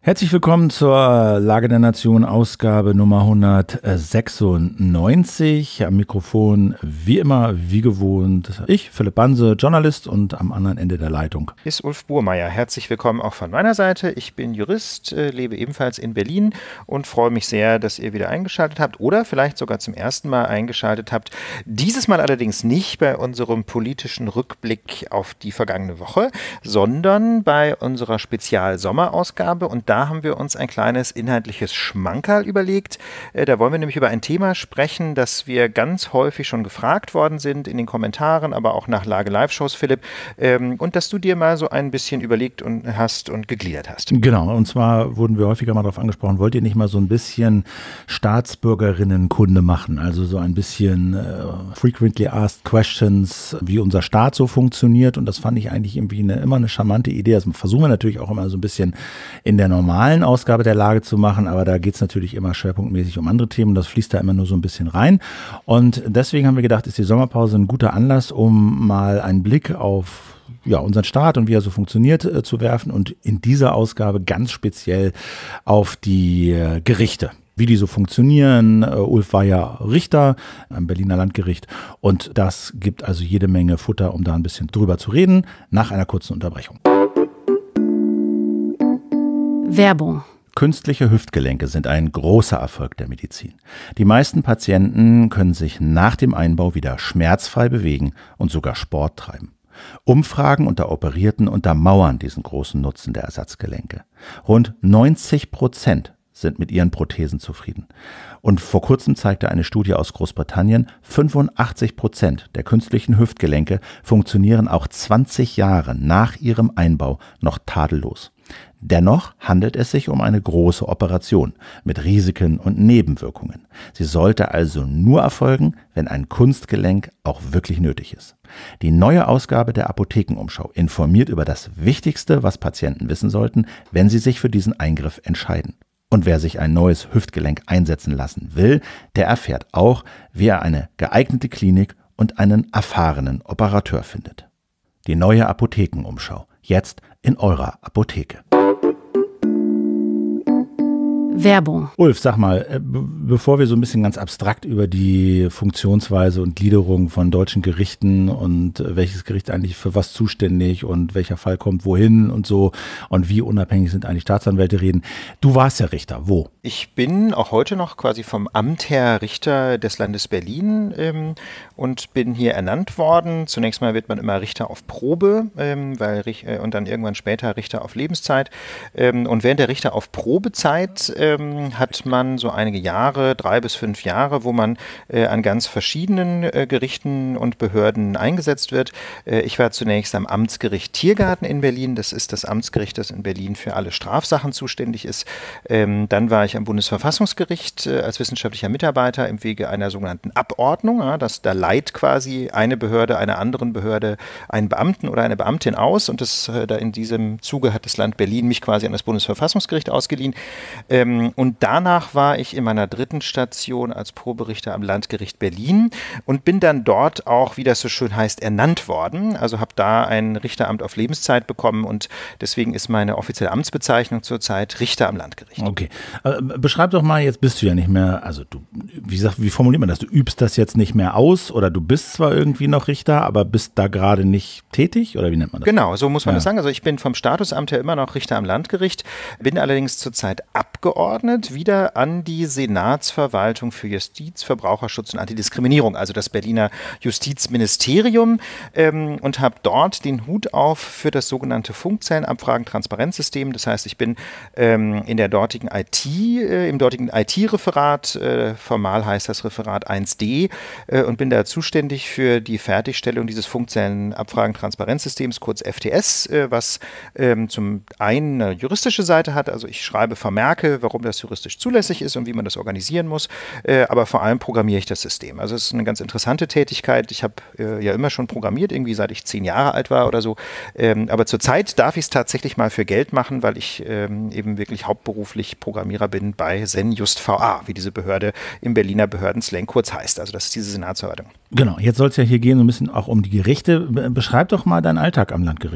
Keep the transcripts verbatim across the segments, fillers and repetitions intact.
Herzlich willkommen zur Lage der Nation, Ausgabe Nummer hundertsechsundneunzig. Am Mikrofon wie immer, wie gewohnt, ich, Philipp Banse, Journalist, und am anderen Ende der Leitung ist Ulf Burmeier. Herzlich willkommen auch von meiner Seite. Ich bin Jurist, äh, lebe ebenfalls in Berlin und freue mich sehr, dass ihr wieder eingeschaltet habt oder vielleicht sogar zum ersten Mal eingeschaltet habt. Dieses Mal allerdings nicht bei unserem politischen Rückblick auf die vergangene Woche, sondern bei unserer Spezial-Sommerausgabe, und da Da haben wir uns ein kleines inhaltliches Schmankerl überlegt. Da wollen wir nämlich über ein Thema sprechen, das wir ganz häufig schon gefragt worden sind in den Kommentaren, aber auch nach Lage-Live-Shows, Philipp, und dass du dir mal so ein bisschen überlegt und hast und gegliedert hast. Genau, und zwar wurden wir häufiger mal darauf angesprochen, wollt ihr nicht mal so ein bisschen Staatsbürgerinnenkunde machen, also so ein bisschen äh, frequently asked questions, wie unser Staat so funktioniert, und das fand ich eigentlich irgendwie eine, immer eine charmante Idee. Das versuchen wir natürlich auch immer so ein bisschen in der normalen Ausgabe der Lage zu machen, aber da geht es natürlich immer schwerpunktmäßig um andere Themen, das fließt da immer nur so ein bisschen rein, und deswegen haben wir gedacht, ist die Sommerpause ein guter Anlass, um mal einen Blick auf ja, unseren Staat und wie er so funktioniert äh, zu werfen, und in dieser Ausgabe ganz speziell auf die äh, Gerichte. Wie die so funktionieren. Uh, Ulf war ja Richter am Berliner Landgericht, und das gibt also jede Menge Futter, um da ein bisschen drüber zu reden, nach einer kurzen Unterbrechung. Werbung. Künstliche Hüftgelenke sind ein großer Erfolg der Medizin. Die meisten Patienten können sich nach dem Einbau wieder schmerzfrei bewegen und sogar Sport treiben. Umfragen unter Operierten untermauern diesen großen Nutzen der Ersatzgelenke. Rund neunzig Prozent sind mit ihren Prothesen zufrieden. Und vor kurzem zeigte eine Studie aus Großbritannien, fünfundachtzig Prozent der künstlichen Hüftgelenke funktionieren auch zwanzig Jahre nach ihrem Einbau noch tadellos. Dennoch handelt es sich um eine große Operation mit Risiken und Nebenwirkungen. Sie sollte also nur erfolgen, wenn ein Kunstgelenk auch wirklich nötig ist. Die neue Ausgabe der Apothekenumschau informiert über das Wichtigste, was Patienten wissen sollten, wenn sie sich für diesen Eingriff entscheiden. Und wer sich ein neues Hüftgelenk einsetzen lassen will, der erfährt auch, wie er eine geeignete Klinik und einen erfahrenen Operateur findet. Die neue Apothekenumschau, jetzt in eurer Apotheke. Werbung. Ulf, sag mal, bevor wir so ein bisschen ganz abstrakt über die Funktionsweise und Gliederung von deutschen Gerichten und welches Gericht eigentlich für was zuständig und welcher Fall kommt wohin und so und wie unabhängig sind eigentlich Staatsanwälte reden. Du warst ja Richter. Wo? Ich bin auch heute noch quasi vom Amt her Richter des Landes Berlin ähm, und bin hier ernannt worden. Zunächst mal wird man immer Richter auf Probe, ähm, weil äh, und dann irgendwann später Richter auf Lebenszeit. Ähm, und während der Richter auf Probezeit äh, hat man so einige Jahre, drei bis fünf Jahre, wo man äh, an ganz verschiedenen äh, Gerichten und Behörden eingesetzt wird. Äh, ich war zunächst am Amtsgericht Tiergarten in Berlin. Das ist das Amtsgericht, das in Berlin für alle Strafsachen zuständig ist. Ähm, dann war ich am Bundesverfassungsgericht äh, als wissenschaftlicher Mitarbeiter im Wege einer sogenannten Abordnung. Ja, dass da leiht quasi eine Behörde einer anderen Behörde einen Beamten oder eine Beamtin aus, und das, äh, da in diesem Zuge hat das Land Berlin mich quasi an das Bundesverfassungsgericht ausgeliehen. Ähm, Und danach war ich in meiner dritten Station als Proberichter am Landgericht Berlin und bin dann dort auch, wie das so schön heißt, ernannt worden. Also habe da ein Richteramt auf Lebenszeit bekommen, und deswegen ist meine offizielle Amtsbezeichnung zurzeit Richter am Landgericht. Okay. Beschreib doch mal, jetzt bist du ja nicht mehr, also du, wie sagt, wie formuliert man das? Du übst das jetzt nicht mehr aus, oder du bist zwar irgendwie noch Richter, aber bist da gerade nicht tätig, oder wie nennt man das? Genau, so muss man ja. das sagen. Also ich bin vom Statusamt her immer noch Richter am Landgericht, bin allerdings zurzeit abgeordnet wieder an die Senatsverwaltung für Justiz, Verbraucherschutz und Antidiskriminierung, also das Berliner Justizministerium, ähm, und habe dort den Hut auf für das sogenannte Funkzellenabfragen-Transparenzsystem. Das heißt, ich bin ähm, in der dortigen I T, äh, im dortigen I T-Referat, äh, formal heißt das Referat eins D, äh, und bin da zuständig für die Fertigstellung dieses Funkzellenabfragen-Transparenzsystems, kurz F T S, äh, was ähm, zum einen eine juristische Seite hat, also ich schreibe Vermerke, warum das juristisch zulässig ist und wie man das organisieren muss, äh, aber vor allem programmiere ich das System. Also es ist eine ganz interessante Tätigkeit. Ich habe äh, ja immer schon programmiert, irgendwie seit ich zehn Jahre alt war oder so, ähm, aber zurzeit darf ich es tatsächlich mal für Geld machen, weil ich ähm, eben wirklich hauptberuflich Programmierer bin bei Senjust V A, wie diese Behörde im Berliner Behördenslang kurz heißt. Also das ist diese Senatsverwaltung. Genau, jetzt soll es ja hier gehen, so ein bisschen auch um die Gerichte. Beschreib doch mal deinen Alltag am Landgericht.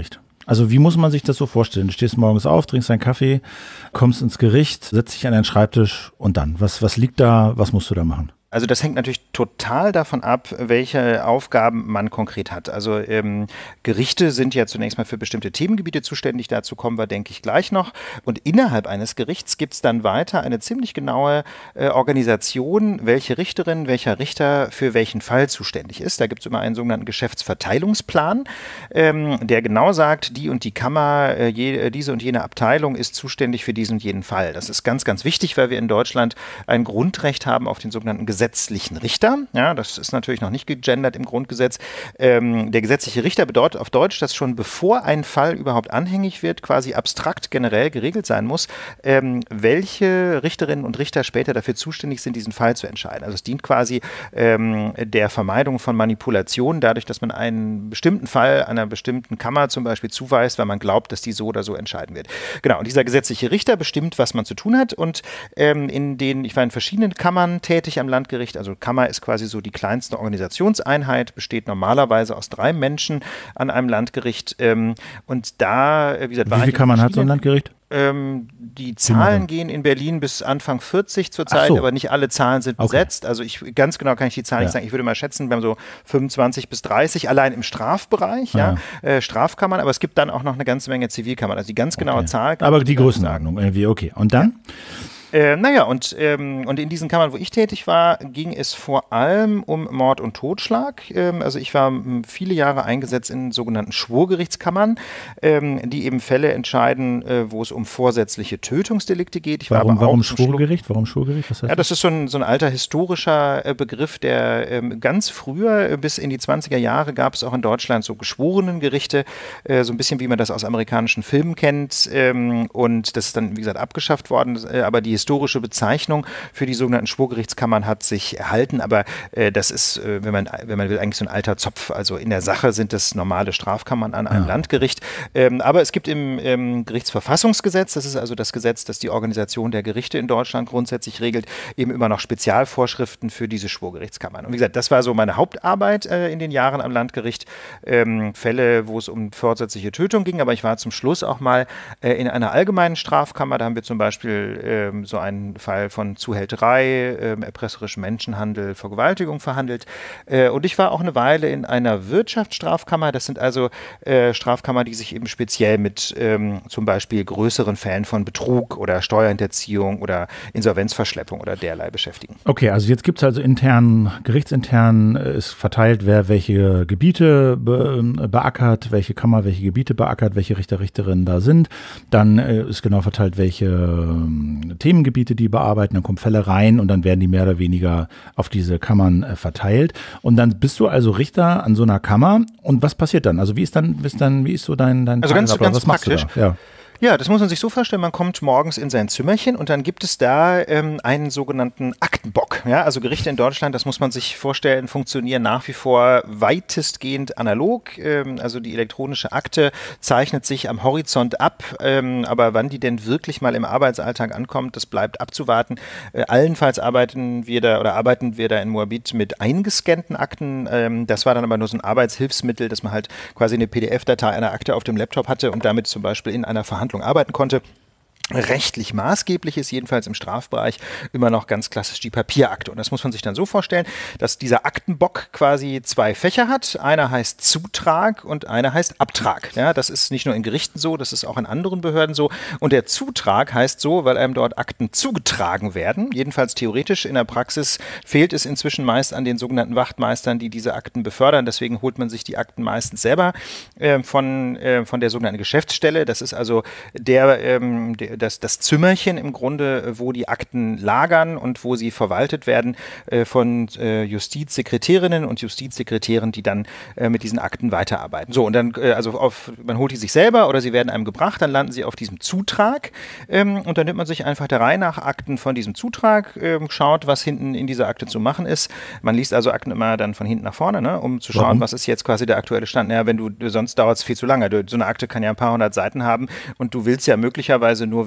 Also wie muss man sich das so vorstellen? Du stehst morgens auf, trinkst einen Kaffee, kommst ins Gericht, setzt dich an deinen Schreibtisch und dann? Was, was liegt da, was musst du da machen? Also das hängt natürlich total davon ab, welche Aufgaben man konkret hat. Also ähm, Gerichte sind ja zunächst mal für bestimmte Themengebiete zuständig, dazu kommen wir, denke ich, gleich noch. Und innerhalb eines Gerichts gibt es dann weiter eine ziemlich genaue äh, Organisation, welche Richterin, welcher Richter für welchen Fall zuständig ist. Da gibt es immer einen sogenannten Geschäftsverteilungsplan, ähm, der genau sagt, die und die Kammer, äh, je, diese und jene Abteilung ist zuständig für diesen und jenen Fall. Das ist ganz, ganz wichtig, weil wir in Deutschland ein Grundrecht haben auf den sogenannten Gesetzesverteilungsplan. Gesetzlichen Richter. Ja, das ist natürlich noch nicht gegendert im Grundgesetz. Ähm, der gesetzliche Richter bedeutet auf Deutsch, dass schon bevor ein Fall überhaupt anhängig wird, quasi abstrakt generell geregelt sein muss, ähm, welche Richterinnen und Richter später dafür zuständig sind, diesen Fall zu entscheiden. Also es dient quasi ähm, der Vermeidung von Manipulationen, dadurch, dass man einen bestimmten Fall einer bestimmten Kammer zum Beispiel zuweist, weil man glaubt, dass die so oder so entscheiden wird. Genau, und dieser gesetzliche Richter bestimmt, was man zu tun hat, und ähm, in den, ich war in verschiedenen Kammern tätig am Landgericht. Also Kammer ist quasi so die kleinste Organisationseinheit, besteht normalerweise aus drei Menschen an einem Landgericht. Ähm, und da, wie gesagt, war Wie viele Kammern hat so ein Landgericht? Ähm, die Zahlen gehen in Berlin bis Anfang vierzig zurzeit, so. aber nicht alle Zahlen sind Okay. besetzt. Also ich, ganz genau kann ich die Zahlen Ja. nicht sagen. Ich würde mal schätzen, wir haben so fünfundzwanzig bis dreißig allein im Strafbereich, ja, äh, Strafkammern, aber es gibt dann auch noch eine ganze Menge Zivilkammern. Also die ganz genaue Okay. Zahl. kann Aber ich die nicht sagen. Größenordnung irgendwie, okay. Und dann? Äh, naja, und, ähm, und in diesen Kammern, wo ich tätig war, ging es vor allem um Mord und Totschlag. Ähm, also ich war m, viele Jahre eingesetzt in sogenannten Schwurgerichtskammern, ähm, die eben Fälle entscheiden, äh, wo es um vorsätzliche Tötungsdelikte geht. Ich war Warum, aber auch warum zum Schluss- Schwurgericht? Warum Schwurgericht? Was heißt Ja, das ist so ein, so ein alter historischer äh, Begriff, der ähm, ganz früher, äh, bis in die zwanziger Jahre, gab es auch in Deutschland so Geschworenengerichte, äh, so ein bisschen wie man das aus amerikanischen Filmen kennt. Ähm, und das ist dann, wie gesagt, abgeschafft worden. Äh, aber die historische Bezeichnung für die sogenannten Schwurgerichtskammern hat sich erhalten. Aber äh, das ist, äh, wenn man, wenn man will, eigentlich so ein alter Zopf. Also in der Sache sind das normale Strafkammern an einem Ja. Landgericht. Ähm, aber es gibt im ähm, Gerichtsverfassungsgesetz, das ist also das Gesetz, das die Organisation der Gerichte in Deutschland grundsätzlich regelt, eben immer noch Spezialvorschriften für diese Schwurgerichtskammern. Und wie gesagt, das war so meine Hauptarbeit äh, in den Jahren am Landgericht. Ähm, Fälle, wo es um vorsätzliche Tötung ging, aber ich war zum Schluss auch mal äh, in einer allgemeinen Strafkammer. Da haben wir zum Beispiel ähm, so einen Fall von Zuhälterei, ähm, erpresserischem Menschenhandel, Vergewaltigung verhandelt. Äh, und ich war auch eine Weile in einer Wirtschaftsstrafkammer. Das sind also äh, Strafkammer, die sich eben speziell mit ähm, zum Beispiel größeren Fällen von Betrug oder Steuerhinterziehung oder Insolvenzverschleppung oder derlei beschäftigen. Okay, also jetzt gibt es also intern, gerichtsintern äh, ist verteilt, wer welche Gebiete be, äh, beackert, welche Kammer welche Gebiete beackert, welche Richter, Richterinnen da sind. Dann äh, ist genau verteilt, welche ähm, Themengebiete die bearbeiten. Dann kommen Fälle rein und dann werden die mehr oder weniger auf diese Kammern äh, verteilt. Und dann bist du also Richter an so einer Kammer. Und was passiert dann? Also wie ist dann, wie ist dann, wie ist so dein, dein Also ganz, Tagesablauf? ganz Was machst du praktisch. da? Ja. Ja, das muss man sich so vorstellen, man kommt morgens in sein Zimmerchen und dann gibt es da ähm, einen sogenannten Aktenbock. Ja, also Gerichte in Deutschland, das muss man sich vorstellen, funktionieren nach wie vor weitestgehend analog. Ähm, also die elektronische Akte zeichnet sich am Horizont ab, ähm, aber wann die denn wirklich mal im Arbeitsalltag ankommt, das bleibt abzuwarten. Äh, allenfalls arbeiten wir da oder arbeiten wir da in Moabit mit eingescannten Akten. Ähm, das war dann aber nur so ein Arbeitshilfsmittel, dass man halt quasi eine P D F-Datei einer Akte auf dem Laptop hatte und damit zum Beispiel in einer Verhandlung arbeiten konnte. Rechtlich maßgeblich ist jedenfalls im Strafbereich immer noch ganz klassisch die Papierakte. Und das muss man sich dann so vorstellen, dass dieser Aktenbock quasi zwei Fächer hat. Einer heißt Zutrag und einer heißt Abtrag. Ja, das ist nicht nur in Gerichten so, das ist auch in anderen Behörden so. Und der Zutrag heißt so, weil einem dort Akten zugetragen werden. Jedenfalls theoretisch. In der Praxis fehlt es inzwischen meist an den sogenannten Wachtmeistern, die diese Akten befördern. Deswegen holt man sich die Akten meistens selber äh, von, äh, von der sogenannten Geschäftsstelle. Das ist also der, ähm, der Das, das Zimmerchen im Grunde, wo die Akten lagern und wo sie verwaltet werden äh, von äh, Justizsekretärinnen und Justizsekretären, die dann äh, mit diesen Akten weiterarbeiten. So, und dann, äh, also auf, man holt die sich selber oder sie werden einem gebracht, dann landen sie auf diesem Zutrag ähm, und dann nimmt man sich einfach der Reihe nach Akten von diesem Zutrag, ähm, schaut, was hinten in dieser Akte zu machen ist. Man liest also Akten immer dann von hinten nach vorne, ne, um zu schauen, Warum? was ist jetzt quasi der aktuelle Stand. Naja, wenn du, sonst dauert es viel zu lange. Du, so eine Akte kann ja ein paar hundert Seiten haben und du willst ja möglicherweise nur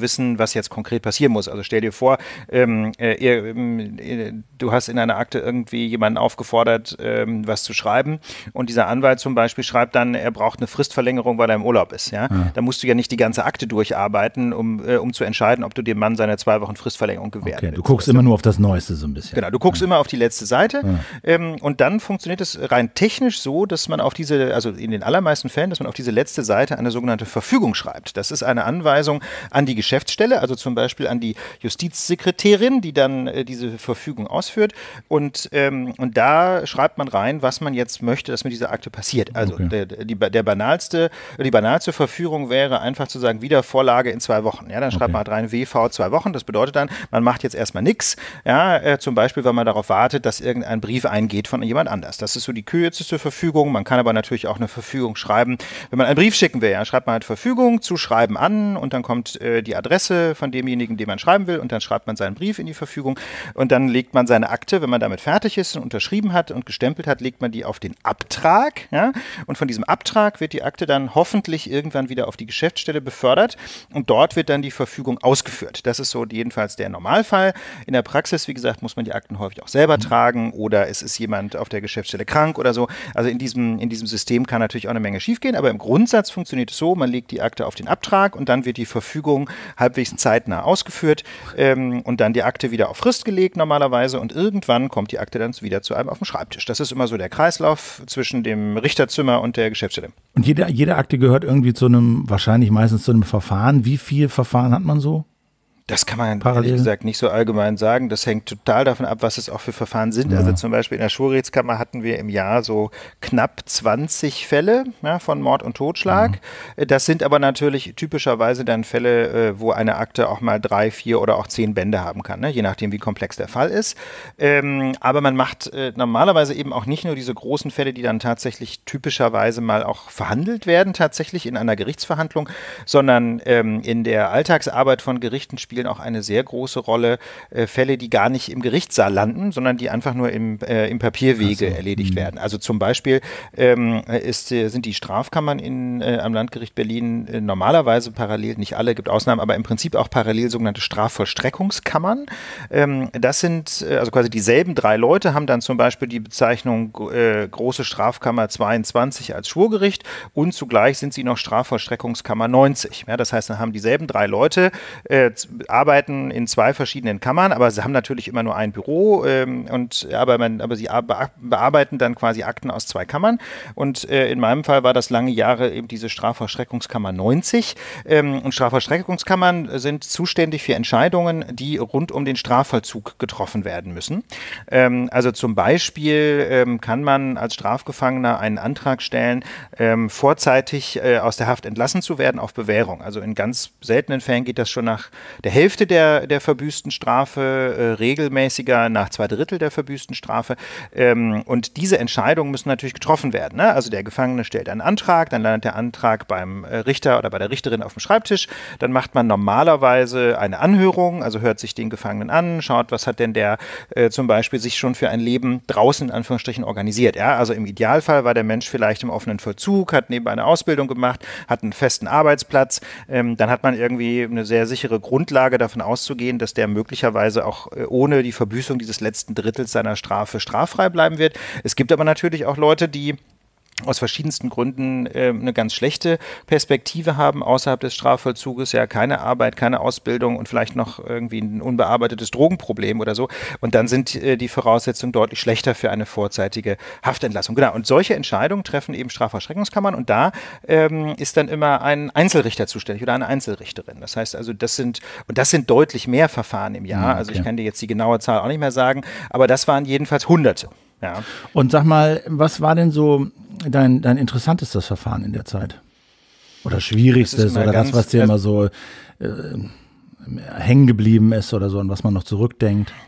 wissen, was jetzt konkret passieren muss. Also stell dir vor, ähm, äh, ihr, äh, du hast in einer Akte irgendwie jemanden aufgefordert, ähm, was zu schreiben und dieser Anwalt zum Beispiel schreibt dann, er braucht eine Fristverlängerung, weil er im Urlaub ist. Ja? Ja. Da musst du ja nicht die ganze Akte durcharbeiten, um, äh, um zu entscheiden, ob du dem Mann seine zwei Wochen Fristverlängerung gewähren okay, willst. Du guckst immer nur auf das Neueste so ein bisschen. Genau, du guckst ja. immer auf die letzte Seite ja. ähm, und dann funktioniert es rein technisch so, dass man auf diese, also in den allermeisten Fällen, dass man auf diese letzte Seite eine sogenannte Verfügung schreibt. Das ist eine Anweisung an die Geschäftsstelle, also zum Beispiel an die Justizsekretärin, die dann äh, diese Verfügung ausführt und, ähm, und da schreibt man rein, was man jetzt möchte, dass mit dieser Akte passiert. Also okay. der, die, der banalste, die banalste Verfügung wäre einfach zu sagen, Wiedervorlage in zwei Wochen. Ja, dann schreibt okay. man halt rein W V zwei Wochen. Das bedeutet dann, man macht jetzt erstmal nichts. Ja, äh, zum Beispiel, weil man darauf wartet, dass irgendein Brief eingeht von jemand anders. Das ist so die kürzeste Verfügung. Man kann aber natürlich auch eine Verfügung schreiben, wenn man einen Brief schicken will. Ja, schreibt man halt Verfügung zu Schreiben an und dann kommt äh, die Adresse von demjenigen, den man schreiben will und dann schreibt man seinen Brief in die Verfügung und dann legt man seine Akte, wenn man damit fertig ist und unterschrieben hat und gestempelt hat, legt man die auf den Abtrag. Ja, und von diesem Abtrag wird die Akte dann hoffentlich irgendwann wieder auf die Geschäftsstelle befördert und dort wird dann die Verfügung ausgeführt. Das ist so jedenfalls der Normalfall. In der Praxis, wie gesagt, muss man die Akten häufig auch selber tragen oder es ist jemand auf der Geschäftsstelle krank oder so. Also in diesem, in diesem System kann natürlich auch eine Menge schiefgehen, aber im Grundsatz funktioniert es so, man legt die Akte auf den Abtrag und dann wird die Verfügung halbwegs zeitnah ausgeführt ähm, und dann die Akte wieder auf Frist gelegt normalerweise und irgendwann kommt die Akte dann wieder zu einem auf dem Schreibtisch. Das ist immer so der Kreislauf zwischen dem Richterzimmer und der Geschäftsstelle. Und jede, jede Akte gehört irgendwie zu einem, wahrscheinlich meistens zu einem Verfahren. Wie viel Verfahren hat man so? Das kann man Parallel. ehrlich gesagt nicht so allgemein sagen. Das hängt total davon ab, was es auch für Verfahren sind. Ja. Also zum Beispiel in der Schwurgerichtskammer hatten wir im Jahr so knapp zwanzig Fälle ja, von Mord und Totschlag. Ja. Das sind aber natürlich typischerweise dann Fälle, wo eine Akte auch mal drei, vier oder auch zehn Bände haben kann, ne? Je nachdem, wie komplex der Fall ist. Ähm, aber man macht äh, normalerweise eben auch nicht nur diese großen Fälle, die dann tatsächlich typischerweise mal auch verhandelt werden, tatsächlich in einer Gerichtsverhandlung, sondern ähm, in der Alltagsarbeit von Gerichten spielt spielen auch eine sehr große Rolle äh, Fälle, die gar nicht im Gerichtssaal landen, sondern die einfach nur im, äh, im Papierwege so. erledigt mhm. werden. Also zum Beispiel ähm, ist, äh, sind die Strafkammern in, äh, am Landgericht Berlin äh, normalerweise parallel, nicht alle, gibt Ausnahmen, aber im Prinzip auch parallel sogenannte Strafvollstreckungskammern. Ähm, das sind äh, also quasi dieselben drei Leute, haben dann zum Beispiel die Bezeichnung äh, Große Strafkammer zweiundzwanzig als Schwurgericht und zugleich sind sie noch Strafvollstreckungskammer neunzig. Ja, das heißt, dann haben dieselben drei Leute äh, arbeiten in zwei verschiedenen Kammern, aber sie haben natürlich immer nur ein Büro ähm, und aber, man, aber sie bearbeiten dann quasi Akten aus zwei Kammern und äh, in meinem Fall war das lange Jahre eben diese Strafvollstreckungskammer neunzig ähm, und Strafvollstreckungskammern sind zuständig für Entscheidungen, die rund um den Strafvollzug getroffen werden müssen. Ähm, also zum Beispiel ähm, kann man als Strafgefangener einen Antrag stellen, ähm, vorzeitig äh, aus der Haft entlassen zu werden auf Bewährung. Also in ganz seltenen Fällen geht das schon nach der Hälfte der, der verbüßten Strafe, äh, regelmäßiger nach zwei Drittel der verbüßten Strafe. Ähm, und diese Entscheidungen müssen natürlich getroffen werden. Ne? Also der Gefangene stellt einen Antrag, dann landet der Antrag beim äh, Richter oder bei der Richterin auf dem Schreibtisch. Dann macht man normalerweise eine Anhörung, also hört sich den Gefangenen an, schaut, was hat denn der äh, zum Beispiel sich schon für ein Leben draußen in Anführungsstrichen organisiert. Ja? Also im Idealfall war der Mensch vielleicht im offenen Vollzug, hat nebenbei eine Ausbildung gemacht, hat einen festen Arbeitsplatz. Ähm, dann hat man irgendwie eine sehr sichere Grundlage davon auszugehen, dass der möglicherweise auch ohne die Verbüßung dieses letzten Drittels seiner Strafe straffrei bleiben wird. Es gibt aber natürlich auch Leute, die aus verschiedensten Gründen äh, eine ganz schlechte Perspektive haben außerhalb des Strafvollzuges, ja keine Arbeit, keine Ausbildung und vielleicht noch irgendwie ein unbearbeitetes Drogenproblem oder so und dann sind äh, die Voraussetzungen deutlich schlechter für eine vorzeitige Haftentlassung. Genau, und solche Entscheidungen treffen eben Strafvollstreckungskammern und da ähm, ist dann immer ein Einzelrichter zuständig oder eine Einzelrichterin. Das heißt also, das sind, und das sind deutlich mehr Verfahren im Jahr, okay. Also ich kann dir jetzt die genaue Zahl auch nicht mehr sagen, aber das waren jedenfalls Hunderte. Ja. Und sag mal, was war denn so dein, dein interessantestes Verfahren in der Zeit? Oder schwierigstes das oder das, was dir immer so äh, hängen geblieben ist oder so, an was man noch zurückdenkt? Also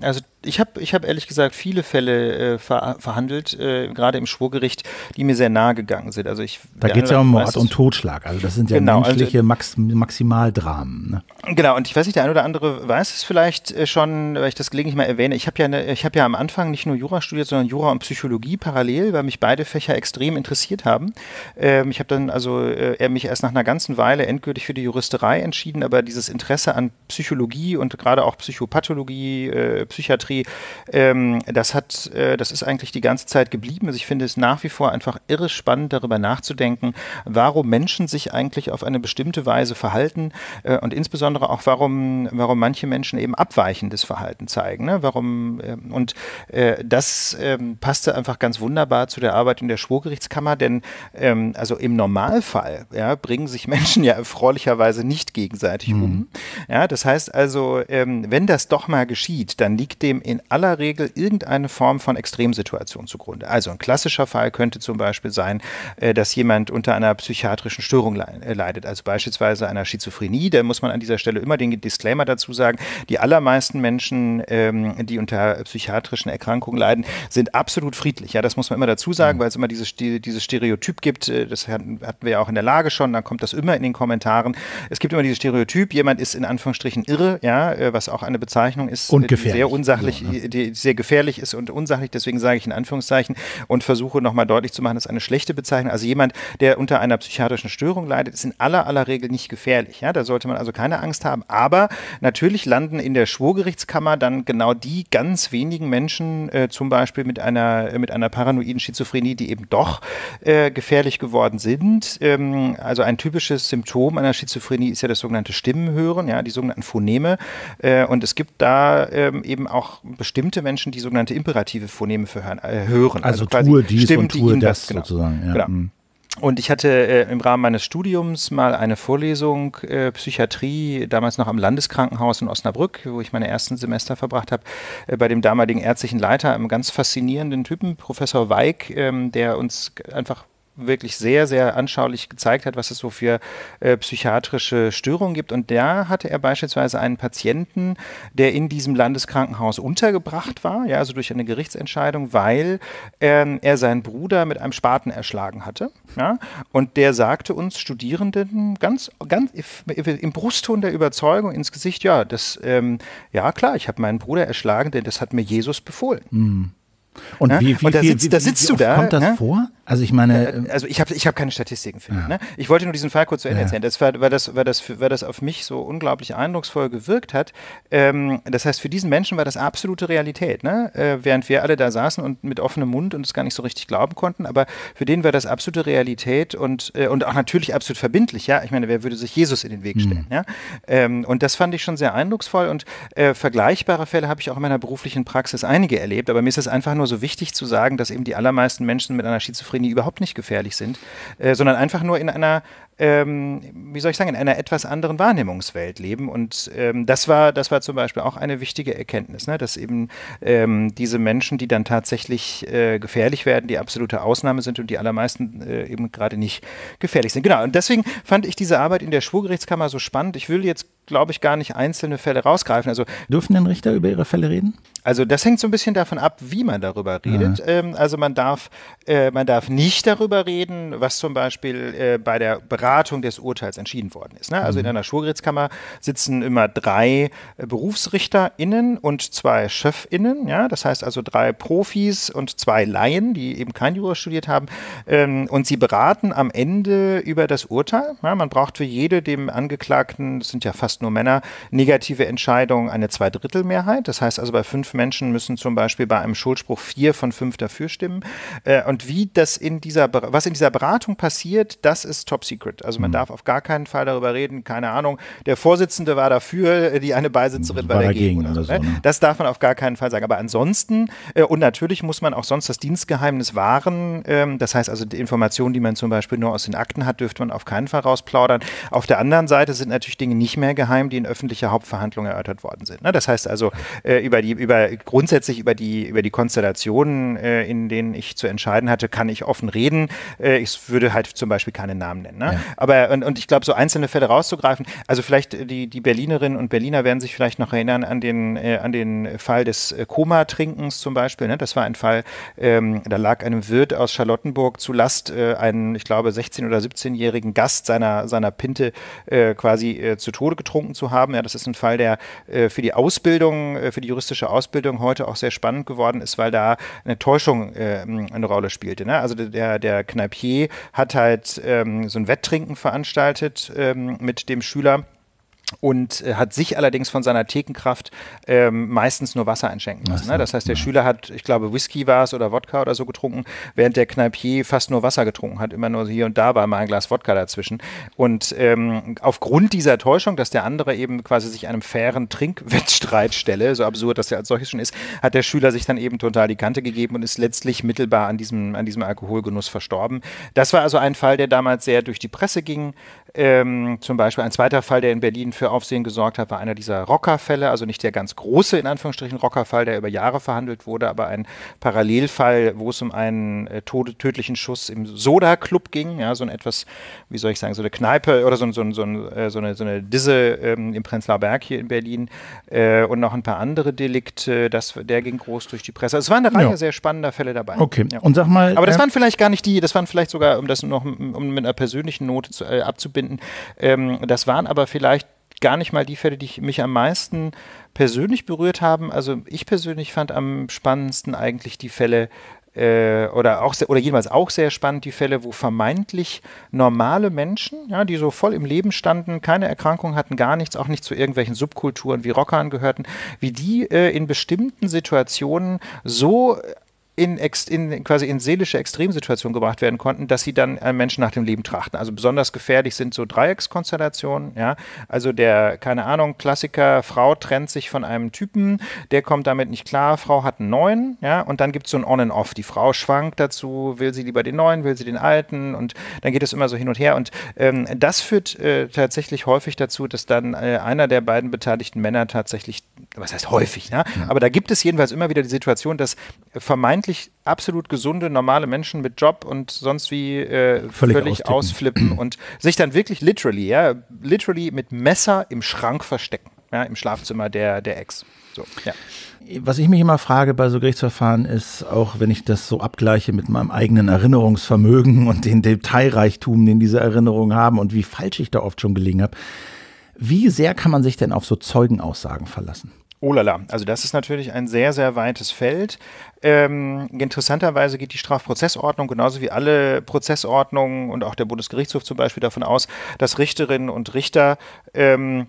ich habe ich hab ehrlich gesagt viele Fälle äh, ver verhandelt, äh, gerade im Schwurgericht, die mir sehr nahe gegangen sind. Also ich, da geht es ja um Mord und Totschlag, also das sind ja genau, menschliche also, Max Maximaldramen. Ne? Genau, und ich weiß nicht, der eine oder andere weiß es vielleicht äh, schon, weil ich das gelegentlich mal erwähne. Ich habe ja, ne, ich hab ja am Anfang nicht nur Jura studiert, sondern Jura und Psychologie parallel, weil mich beide Fächer extrem interessiert haben. Ähm, ich habe dann also äh, mich erst nach einer ganzen Weile endgültig für die Juristerei entschieden, aber dieses Interesse an Psychologie und gerade auch Psychopathologie, äh, Psychiatrie, ähm, das hat, äh, das ist eigentlich die ganze Zeit geblieben. Also ich finde es nach wie vor einfach irre spannend, darüber nachzudenken, warum Menschen sich eigentlich auf eine bestimmte Weise verhalten äh, und insbesondere auch, warum, warum manche Menschen eben abweichendes Verhalten zeigen. Ne? Warum, äh, und äh, das äh, passte einfach ganz wunderbar zu der Arbeit in der Schwurgerichtskammer, denn ähm, also im Normalfall ja, bringen sich Menschen ja erfreulicherweise nicht gegenseitig mhm. um. Ja, das heißt also, ähm, wenn das doch mal geschieht, dann liegt dem in aller Regel irgendeine Form von Extremsituation zugrunde. Also ein klassischer Fall könnte zum Beispiel sein, äh, dass jemand unter einer psychiatrischen Störung le äh, leidet, also beispielsweise einer Schizophrenie. Da muss man an dieser Stelle immer den Disclaimer dazu sagen, die allermeisten Menschen, ähm, die unter psychiatrischen Erkrankungen leiden, sind absolut friedlich. Ja, das muss man immer dazu sagen, mhm. weil es immer dieses, die, dieses Stereotyp gibt, das hatten, hatten wir ja auch in der Lage schon, dann kommt das immer in den Kommentaren. Es gibt immer dieses Stereotyp, jemand ist in Anführungsstrichen irre, ja, was auch eine Bezeichnung ist, und die sehr unsachlich, so, ne? die sehr gefährlich ist und unsachlich, deswegen sage ich in Anführungszeichen und versuche nochmal deutlich zu machen, das ist eine schlechte Bezeichnung. Also jemand, der unter einer psychiatrischen Störung leidet, ist in aller aller Regel nicht gefährlich. Ja, da sollte man also keine Angst haben. Aber natürlich landen in der Schwurgerichtskammer dann genau die ganz wenigen Menschen, äh, zum Beispiel mit einer, äh, mit einer paranoiden Schizophrenie, die eben doch äh, gefährlich geworden sind. Ähm, also ein typisches Symptom einer Schizophrenie ist ja das sogenannte Stimmenhören, ja, die sogenannten Phoneme. Äh, und es gibt da ähm, eben auch bestimmte Menschen, die sogenannte imperative Phoneme für hören. Äh, hören. Also, also tue dies Stimmen, und tue das, das genau. sozusagen. Ja. Genau. Und ich hatte äh, im Rahmen meines Studiums mal eine Vorlesung äh, Psychiatrie, damals noch am Landeskrankenhaus in Osnabrück, wo ich meine ersten Semester verbracht habe, äh, bei dem damaligen ärztlichen Leiter, einem ganz faszinierenden Typen, Professor Weig, ähm, der uns einfach wirklich sehr, sehr anschaulich gezeigt hat, was es so für äh, psychiatrische Störungen gibt. Und da hatte er beispielsweise einen Patienten, der in diesem Landeskrankenhaus untergebracht war, ja, also durch eine Gerichtsentscheidung, weil ähm, er seinen Bruder mit einem Spaten erschlagen hatte. Ja, und der sagte uns Studierenden ganz, ganz im Brustton der Überzeugung ins Gesicht, ja, das, ähm, ja klar, ich habe meinen Bruder erschlagen, denn das hat mir Jesus befohlen. Mhm. Und ja? wie, wie, und da, wie, sitzt, wie, da sitzt wie du oft da. Kommt das ne? vor? Also ich meine, also ich habe ich hab keine Statistiken für ja. ne? Ich wollte nur diesen Fall kurz zu Ende ja. erzählen. Das war, weil, das, weil, das, weil das auf mich so unglaublich eindrucksvoll gewirkt hat. Ähm, das heißt, für diesen Menschen war das absolute Realität, ne? Äh, während wir alle da saßen und mit offenem Mund und es gar nicht so richtig glauben konnten. Aber für den war das absolute Realität und, äh, und auch natürlich absolut verbindlich. Ja, ich meine, wer würde sich Jesus in den Weg stellen? Mhm. Ja? Ähm, und das fand ich schon sehr eindrucksvoll und äh, vergleichbare Fälle habe ich auch in meiner beruflichen Praxis einige erlebt. Aber mir ist es einfach nur so wichtig zu sagen, dass eben die allermeisten Menschen mit einer Schizophrenie überhaupt nicht gefährlich sind, äh, sondern einfach nur in einer, ähm, wie soll ich sagen, in einer etwas anderen Wahrnehmungswelt leben. Und ähm, das war, das war zum Beispiel auch eine wichtige Erkenntnis, ne? Dass eben ähm, diese Menschen, die dann tatsächlich äh, gefährlich werden, die absolute Ausnahme sind und die allermeisten äh, eben gerade nicht gefährlich sind. Genau, und deswegen fand ich diese Arbeit in der Schwurgerichtskammer so spannend. Ich will jetzt, glaube ich, gar nicht einzelne Fälle rausgreifen. Also, dürfen denn Richter über ihre Fälle reden? Also das hängt so ein bisschen davon ab, wie man darüber redet. Ja. Ähm, also man darf, äh, man darf nicht darüber reden, was zum Beispiel äh, bei der Beratung des Urteils entschieden worden ist. Ne? Also mhm. in einer Schwurgerichtskammer sitzen immer drei äh, BerufsrichterInnen und zwei ChefInnen. Ja? Das heißt also drei Profis und zwei Laien, die eben kein Jura studiert haben. Ähm, und sie beraten am Ende über das Urteil. Ja? Man braucht für jede dem Angeklagten, das sind ja fast nur Männer, negative Entscheidung eine Zweidrittelmehrheit. Das heißt also bei fünf Menschen müssen zum Beispiel bei einem Schuldspruch vier von fünf dafür stimmen. Äh, und wie das in dieser, was in dieser Beratung passiert, das ist top secret. Also man mhm. darf auf gar keinen Fall darüber reden, keine Ahnung, der Vorsitzende war dafür, die eine Beisitzerin war, war dagegen. dagegen oder so, oder so, ne? Das darf man auf gar keinen Fall sagen. Aber ansonsten, äh, und natürlich muss man auch sonst das Dienstgeheimnis wahren. Ähm, das heißt also, die Informationen, die man zum Beispiel nur aus den Akten hat, dürfte man auf keinen Fall rausplaudern. Auf der anderen Seite sind natürlich Dinge nicht mehr geheim, geheim, die in öffentlicher Hauptverhandlung erörtert worden sind. Ne? Das heißt also, äh, über die, über grundsätzlich über die, über die Konstellationen, äh, in denen ich zu entscheiden hatte, kann ich offen reden. Äh, ich würde halt zum Beispiel keine Namen nennen. Ne? Ja. Aber, und, und ich glaube, so einzelne Fälle rauszugreifen, also vielleicht die, die Berlinerinnen und Berliner werden sich vielleicht noch erinnern an den, äh, an den Fall des äh, Koma-Trinkens zum Beispiel. Ne? Das war ein Fall, ähm, da lag einem Wirt aus Charlottenburg zu Last, äh, einen, ich glaube, sechzehn- oder siebzehnjährigen Gast seiner, seiner Pinte äh, quasi äh, zu Tode getrunken zu haben. Ja, das ist ein Fall, der äh, für die Ausbildung, äh, für die juristische Ausbildung heute auch sehr spannend geworden ist, weil da eine Täuschung äh, eine Rolle spielte. Ne? Also der, der Kneipier hat halt ähm, so ein Wetttrinken veranstaltet ähm, mit dem Schüler und äh, hat sich allerdings von seiner Thekenkraft ähm, meistens nur Wasser einschenken lassen. Ne? Das heißt, der ja. Schüler hat, ich glaube, Whisky war es oder Wodka oder so getrunken, während der Kneipier fast nur Wasser getrunken hat, immer nur hier und da war mal ein Glas Wodka dazwischen. Und ähm, aufgrund dieser Täuschung, dass der andere eben quasi sich einem fairen Trinkwettstreit stelle, so absurd, dass der als solches schon ist, hat der Schüler sich dann eben total die Kante gegeben und ist letztlich mittelbar an diesem, an diesem Alkoholgenuss verstorben. Das war also ein Fall, der damals sehr durch die Presse ging. Ähm, zum Beispiel ein zweiter Fall, der in Berlin für Aufsehen gesorgt hat, war einer dieser Rockerfälle, also nicht der ganz große, in Anführungsstrichen, Rockerfall, der über Jahre verhandelt wurde, aber ein Parallelfall, wo es um einen äh, tödlichen Schuss im Soda-Club ging, ja, so ein etwas, wie soll ich sagen, so eine Kneipe oder so, so, so, äh, so, eine, so eine Disse ähm, im Prenzlauer Berg hier in Berlin äh, und noch ein paar andere Delikte, das, der ging groß durch die Presse. Also es war eine Reihe ja. sehr spannender Fälle dabei. Okay, ja. und sag mal... Aber das äh, waren vielleicht gar nicht die, das waren vielleicht sogar, um das noch um mit einer persönlichen Note zu, äh, abzubinden, Ähm, das waren aber vielleicht gar nicht mal die Fälle, die mich am meisten persönlich berührt haben. Also ich persönlich fand am spannendsten eigentlich die Fälle äh, oder auch oder jedenfalls auch sehr spannend die Fälle, wo vermeintlich normale Menschen, ja, die so voll im Leben standen, keine Erkrankung hatten, gar nichts, auch nicht zu irgendwelchen Subkulturen wie Rockern gehörten, wie die äh, in bestimmten Situationen so In, in quasi in seelische Extremsituationen gebracht werden konnten, dass sie dann äh, Menschen nach dem Leben trachten. Also besonders gefährlich sind so Dreieckskonstellationen, ja, also der, keine Ahnung, Klassiker, Frau trennt sich von einem Typen, der kommt damit nicht klar, Frau hat einen neuen, ja, und dann gibt es so ein On and Off, die Frau schwankt dazu, will sie lieber den neuen, will sie den alten und dann geht es immer so hin und her und ähm, das führt äh, tatsächlich häufig dazu, dass dann äh, einer der beiden beteiligten Männer tatsächlich, was heißt häufig, ne? Ja. Aber da gibt es jedenfalls immer wieder die Situation, dass vermeintlich absolut gesunde, normale Menschen mit Job und sonst wie äh, völlig, völlig ausflippen und sich dann wirklich literally, ja, literally mit Messer im Schrank verstecken, ja, im Schlafzimmer der, der Ex. So, ja. Was ich mich immer frage bei so Gerichtsverfahren ist, auch wenn ich das so abgleiche mit meinem eigenen Erinnerungsvermögen und den Detailreichtum, den diese Erinnerungen haben und wie falsch ich da oft schon gelegen habe, wie sehr kann man sich denn auf so Zeugenaussagen verlassen? Oh lala, also das ist natürlich ein sehr, sehr weites Feld. Ähm, interessanterweise geht die Strafprozessordnung genauso wie alle Prozessordnungen und auch der Bundesgerichtshof zum Beispiel davon aus, dass Richterinnen und Richter ähm,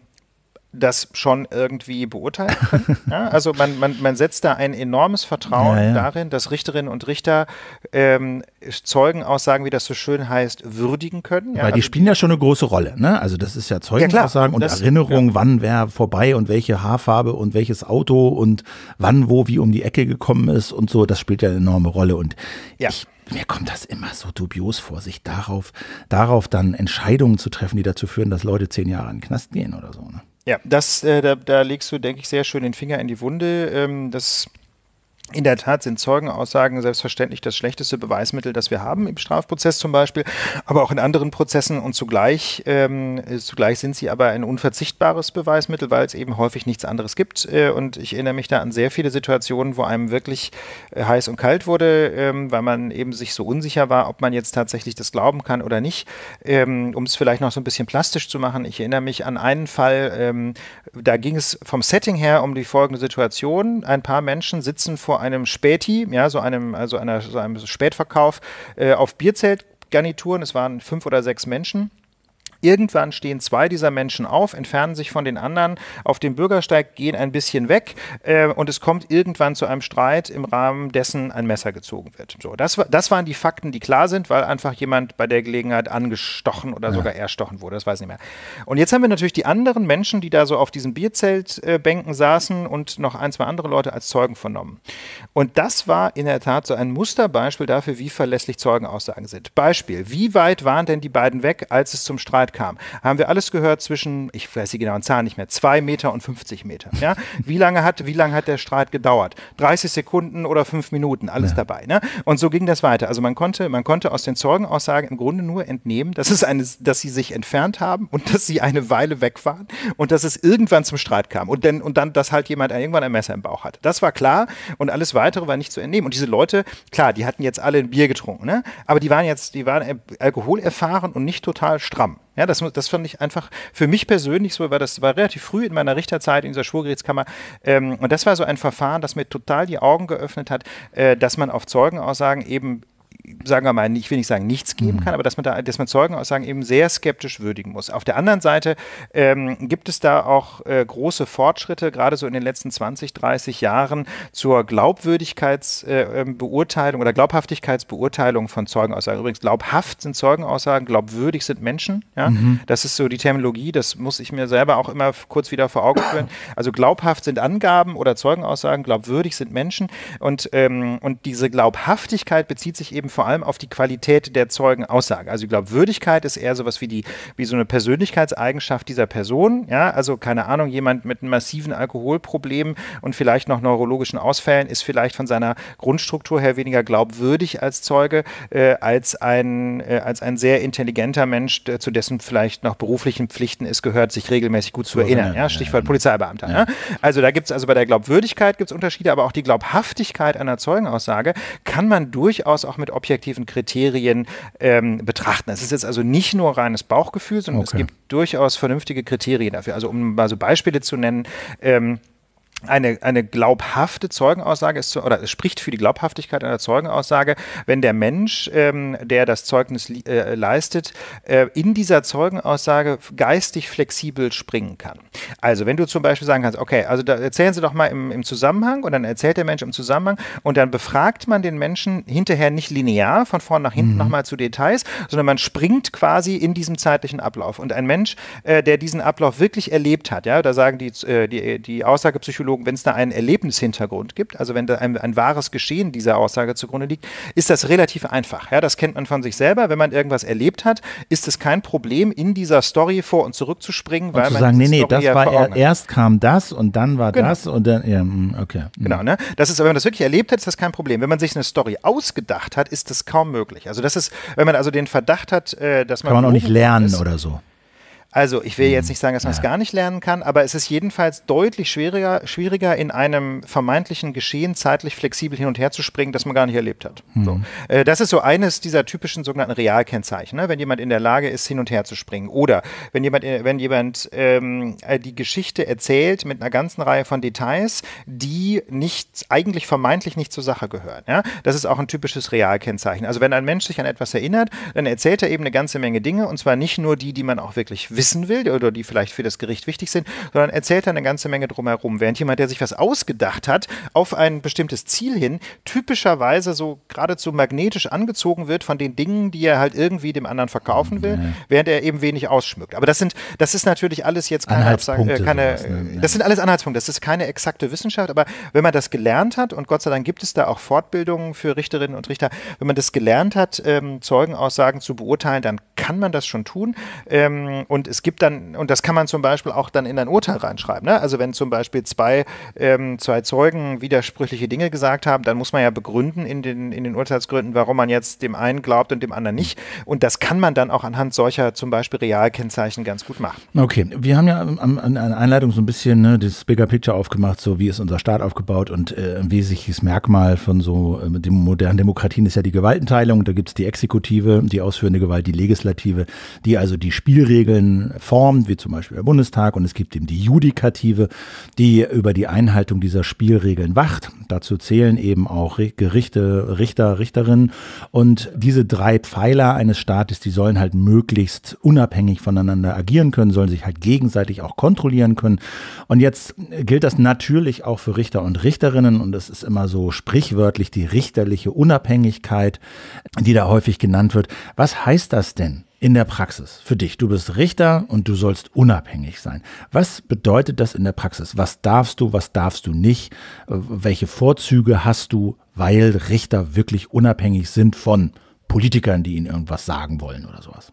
das schon irgendwie beurteilen können. Ja, also man, man, man setzt da ein enormes Vertrauen ja, ja. darin, dass Richterinnen und Richter ähm, Zeugenaussagen, wie das so schön heißt, würdigen können. Ja, Weil die also, spielen ja schon eine große Rolle. Ne? Also das ist ja Zeugenaussagen ja, und das, Erinnerung, ja. wann wer vorbei und welche Haarfarbe und welches Auto und wann, wo, wie um die Ecke gekommen ist und so. Das spielt ja eine enorme Rolle. Und ja. ich mir kommt das immer so dubios vor, sich darauf, darauf dann Entscheidungen zu treffen, die dazu führen, dass Leute zehn Jahre in den Knast gehen oder so. Ne? Ja, das, äh, da, da legst du, denke ich, sehr schön den Finger in die Wunde. Ähm, das In der Tat sind Zeugenaussagen selbstverständlich das schlechteste Beweismittel, das wir haben im Strafprozess zum Beispiel, aber auch in anderen Prozessen und zugleich, ähm, zugleich sind sie aber ein unverzichtbares Beweismittel, weil es eben häufig nichts anderes gibt äh, und ich erinnere mich da an sehr viele Situationen, wo einem wirklich äh, heiß und kalt wurde, ähm, weil man eben sich so unsicher war, ob man jetzt tatsächlich das glauben kann oder nicht. Ähm, um es vielleicht noch so ein bisschen plastisch zu machen, ich erinnere mich an einen Fall, ähm, da ging es vom Setting her um die folgende Situation, ein paar Menschen sitzen vor einem Späti, ja, so einem, also einer, so einem Spätverkauf äh, auf Bierzeltgarnituren. Es waren fünf oder sechs Menschen. Irgendwann stehen zwei dieser Menschen auf, entfernen sich von den anderen auf dem Bürgersteig, gehen ein bisschen weg äh, und es kommt irgendwann zu einem Streit, im Rahmen dessen ein Messer gezogen wird. So, das, das waren die Fakten, die klar sind, weil einfach jemand bei der Gelegenheit angestochen oder ja. sogar erstochen wurde, das weiß ich nicht mehr. Und jetzt haben wir natürlich die anderen Menschen, die da so auf diesen Bierzeltbänken äh, saßen und noch ein, zwei andere Leute als Zeugen vernommen. Und das war in der Tat so ein Musterbeispiel dafür, wie verlässlich Zeugenaussagen sind. Beispiel, wie weit waren denn die beiden weg, als es zum Streit kam, haben wir alles gehört zwischen, ich weiß die genauen Zahlen nicht mehr, zwei Meter und fünfzig Meter. Ja? Wie lange hat, wie lange hat der Streit gedauert? dreißig Sekunden oder fünf Minuten, alles ja. dabei. Ne? Und so ging das weiter. Also man konnte, man konnte aus den Zeugenaussagen im Grunde nur entnehmen, dass es eine, dass sie sich entfernt haben und dass sie eine Weile weg waren und dass es irgendwann zum Streit kam und dann, und dann, dass halt jemand irgendwann ein Messer im Bauch hatte. Das war klar und alles Weitere war nicht zu entnehmen. Und diese Leute, klar, die hatten jetzt alle ein Bier getrunken, ne? Aber die waren jetzt, die waren alkoholerfahren und nicht total stramm. Ja, das, das fand ich einfach für mich persönlich so, weil das war relativ früh in meiner Richterzeit in dieser Schwurgerichtskammer. Ähm, und das war so ein Verfahren, das mir total die Augen geöffnet hat, äh, dass man auf Zeugenaussagen eben, sagen wir mal, ich will nicht sagen, nichts geben kann, aber dass man da, dass man Zeugenaussagen eben sehr skeptisch würdigen muss. Auf der anderen Seite ähm, gibt es da auch äh, große Fortschritte, gerade so in den letzten zwanzig, dreißig Jahren zur Glaubwürdigkeitsbeurteilung äh, oder Glaubhaftigkeitsbeurteilung von Zeugenaussagen. Übrigens, glaubhaft sind Zeugenaussagen, glaubwürdig sind Menschen. Ja? Mhm. Das ist so die Terminologie, das muss ich mir selber auch immer kurz wieder vor Augen führen. Also glaubhaft sind Angaben oder Zeugenaussagen, glaubwürdig sind Menschen und, ähm, und diese Glaubhaftigkeit bezieht sich eben vor allem auf die Qualität der Zeugenaussage. Also die Glaubwürdigkeit ist eher sowas wie die, wie so eine Persönlichkeitseigenschaft dieser Person. Ja, also keine Ahnung, jemand mit einem massiven Alkoholproblem und vielleicht noch neurologischen Ausfällen ist vielleicht von seiner Grundstruktur her weniger glaubwürdig als Zeuge, äh, als ein, äh, als ein sehr intelligenter Mensch, der, zu dessen vielleicht noch beruflichen Pflichten es gehört, sich regelmäßig gut zu erinnern. Ja, Stichwort Polizeibeamter. Ja. Ja. Also da gibt es, also bei der Glaubwürdigkeit gibt es Unterschiede, aber auch die Glaubhaftigkeit einer Zeugenaussage kann man durchaus auch mit objektiven Kriterien ähm, betrachten. Es ist jetzt also nicht nur reines Bauchgefühl, sondern okay. es gibt durchaus vernünftige Kriterien dafür. Also um mal so Beispiele zu nennen, ähm, Eine, eine glaubhafte Zeugenaussage ist, oder es spricht für die Glaubhaftigkeit einer Zeugenaussage, wenn der Mensch, ähm, der das Zeugnis li- äh, leistet, äh, in dieser Zeugenaussage geistig flexibel springen kann. Also wenn du zum Beispiel sagen kannst, okay, also da erzählen Sie doch mal im, im Zusammenhang und dann erzählt der Mensch im Zusammenhang und dann befragt man den Menschen hinterher nicht linear von vorn nach hinten mhm. nochmal zu Details, sondern man springt quasi in diesem zeitlichen Ablauf. Und ein Mensch, äh, der diesen Ablauf wirklich erlebt hat, ja, da sagen die, äh, die, die Aussagepsychologen, wenn es da einen Erlebnishintergrund gibt, also wenn da ein, ein wahres Geschehen dieser Aussage zugrunde liegt, ist das relativ einfach. Ja, das kennt man von sich selber. Wenn man irgendwas erlebt hat, ist es kein Problem, in dieser Story vor- und zurückzuspringen, und weil zu man sagen, nee, nee, Story das war er, erst kam das und dann war genau. das und dann, ja, okay. Genau, ne? Das ist, wenn man das wirklich erlebt hat, ist das kein Problem. Wenn man sich eine Story ausgedacht hat, ist das kaum möglich. Also das ist, wenn man also den Verdacht hat, äh, dass man kann man auch nicht lernen ist, oder so. Also ich will jetzt nicht sagen, dass man es ja. gar nicht lernen kann, aber es ist jedenfalls deutlich schwieriger, schwieriger in einem vermeintlichen Geschehen zeitlich flexibel hin und her zu springen, das man gar nicht erlebt hat. Mhm. So. Äh, das ist so eines dieser typischen sogenannten Realkennzeichen, ne? Wenn jemand in der Lage ist, hin und her zu springen. Oder wenn jemand, wenn jemand ähm, die Geschichte erzählt mit einer ganzen Reihe von Details, die nicht, eigentlich vermeintlich nicht zur Sache gehören. Ja? Das ist auch ein typisches Realkennzeichen. Also wenn ein Mensch sich an etwas erinnert, dann erzählt er eben eine ganze Menge Dinge und zwar nicht nur die, die man auch wirklich wissen will oder die vielleicht für das Gericht wichtig sind, sondern erzählt dann eine ganze Menge drumherum. Während jemand, der sich was ausgedacht hat, auf ein bestimmtes Ziel hin, typischerweise so geradezu magnetisch angezogen wird von den Dingen, die er halt irgendwie dem anderen verkaufen will, nee. während er eben wenig ausschmückt. Aber das sind, das ist natürlich alles jetzt keine, Absage, äh, keine sowas, ne? Das sind alles Anhaltspunkte, das ist keine exakte Wissenschaft, aber wenn man das gelernt hat, und Gott sei Dank gibt es da auch Fortbildungen für Richterinnen und Richter, wenn man das gelernt hat, ähm, Zeugenaussagen zu beurteilen, dann kann man das schon tun. Ähm, und es gibt dann, und das kann man zum Beispiel auch dann in ein Urteil reinschreiben. Ne? Also wenn zum Beispiel zwei, ähm, zwei Zeugen widersprüchliche Dinge gesagt haben, dann muss man ja begründen in den, in den Urteilsgründen, warum man jetzt dem einen glaubt und dem anderen nicht. Und das kann man dann auch anhand solcher zum Beispiel Realkennzeichen ganz gut machen. Okay, wir haben ja an der Einleitung so ein bisschen ne, das Bigger Picture aufgemacht, so wie ist unser Staat aufgebaut und äh, ein wesentliches Merkmal von so äh, den modernen Demokratien ist ja die Gewaltenteilung. Da gibt es die Exekutive, die ausführende Gewalt, die Legislative, die also die Spielregeln formt, wie zum Beispiel der Bundestag, und es gibt eben die Judikative, die über die Einhaltung dieser Spielregeln wacht. Dazu zählen eben auch Gerichte, Richter, Richterinnen, und diese drei Pfeiler eines Staates, die sollen halt möglichst unabhängig voneinander agieren können, sollen sich halt gegenseitig auch kontrollieren können. Und jetzt gilt das natürlich auch für Richter und Richterinnen, und das ist immer so sprichwörtlich die richterliche Unabhängigkeit, die da häufig genannt wird. Was heißt das denn in der Praxis für dich? Du bist Richter und du sollst unabhängig sein. Was bedeutet das in der Praxis? Was darfst du, was darfst du nicht? Welche Vorzüge hast du, weil Richter wirklich unabhängig sind von Politikern, die ihnen irgendwas sagen wollen oder sowas?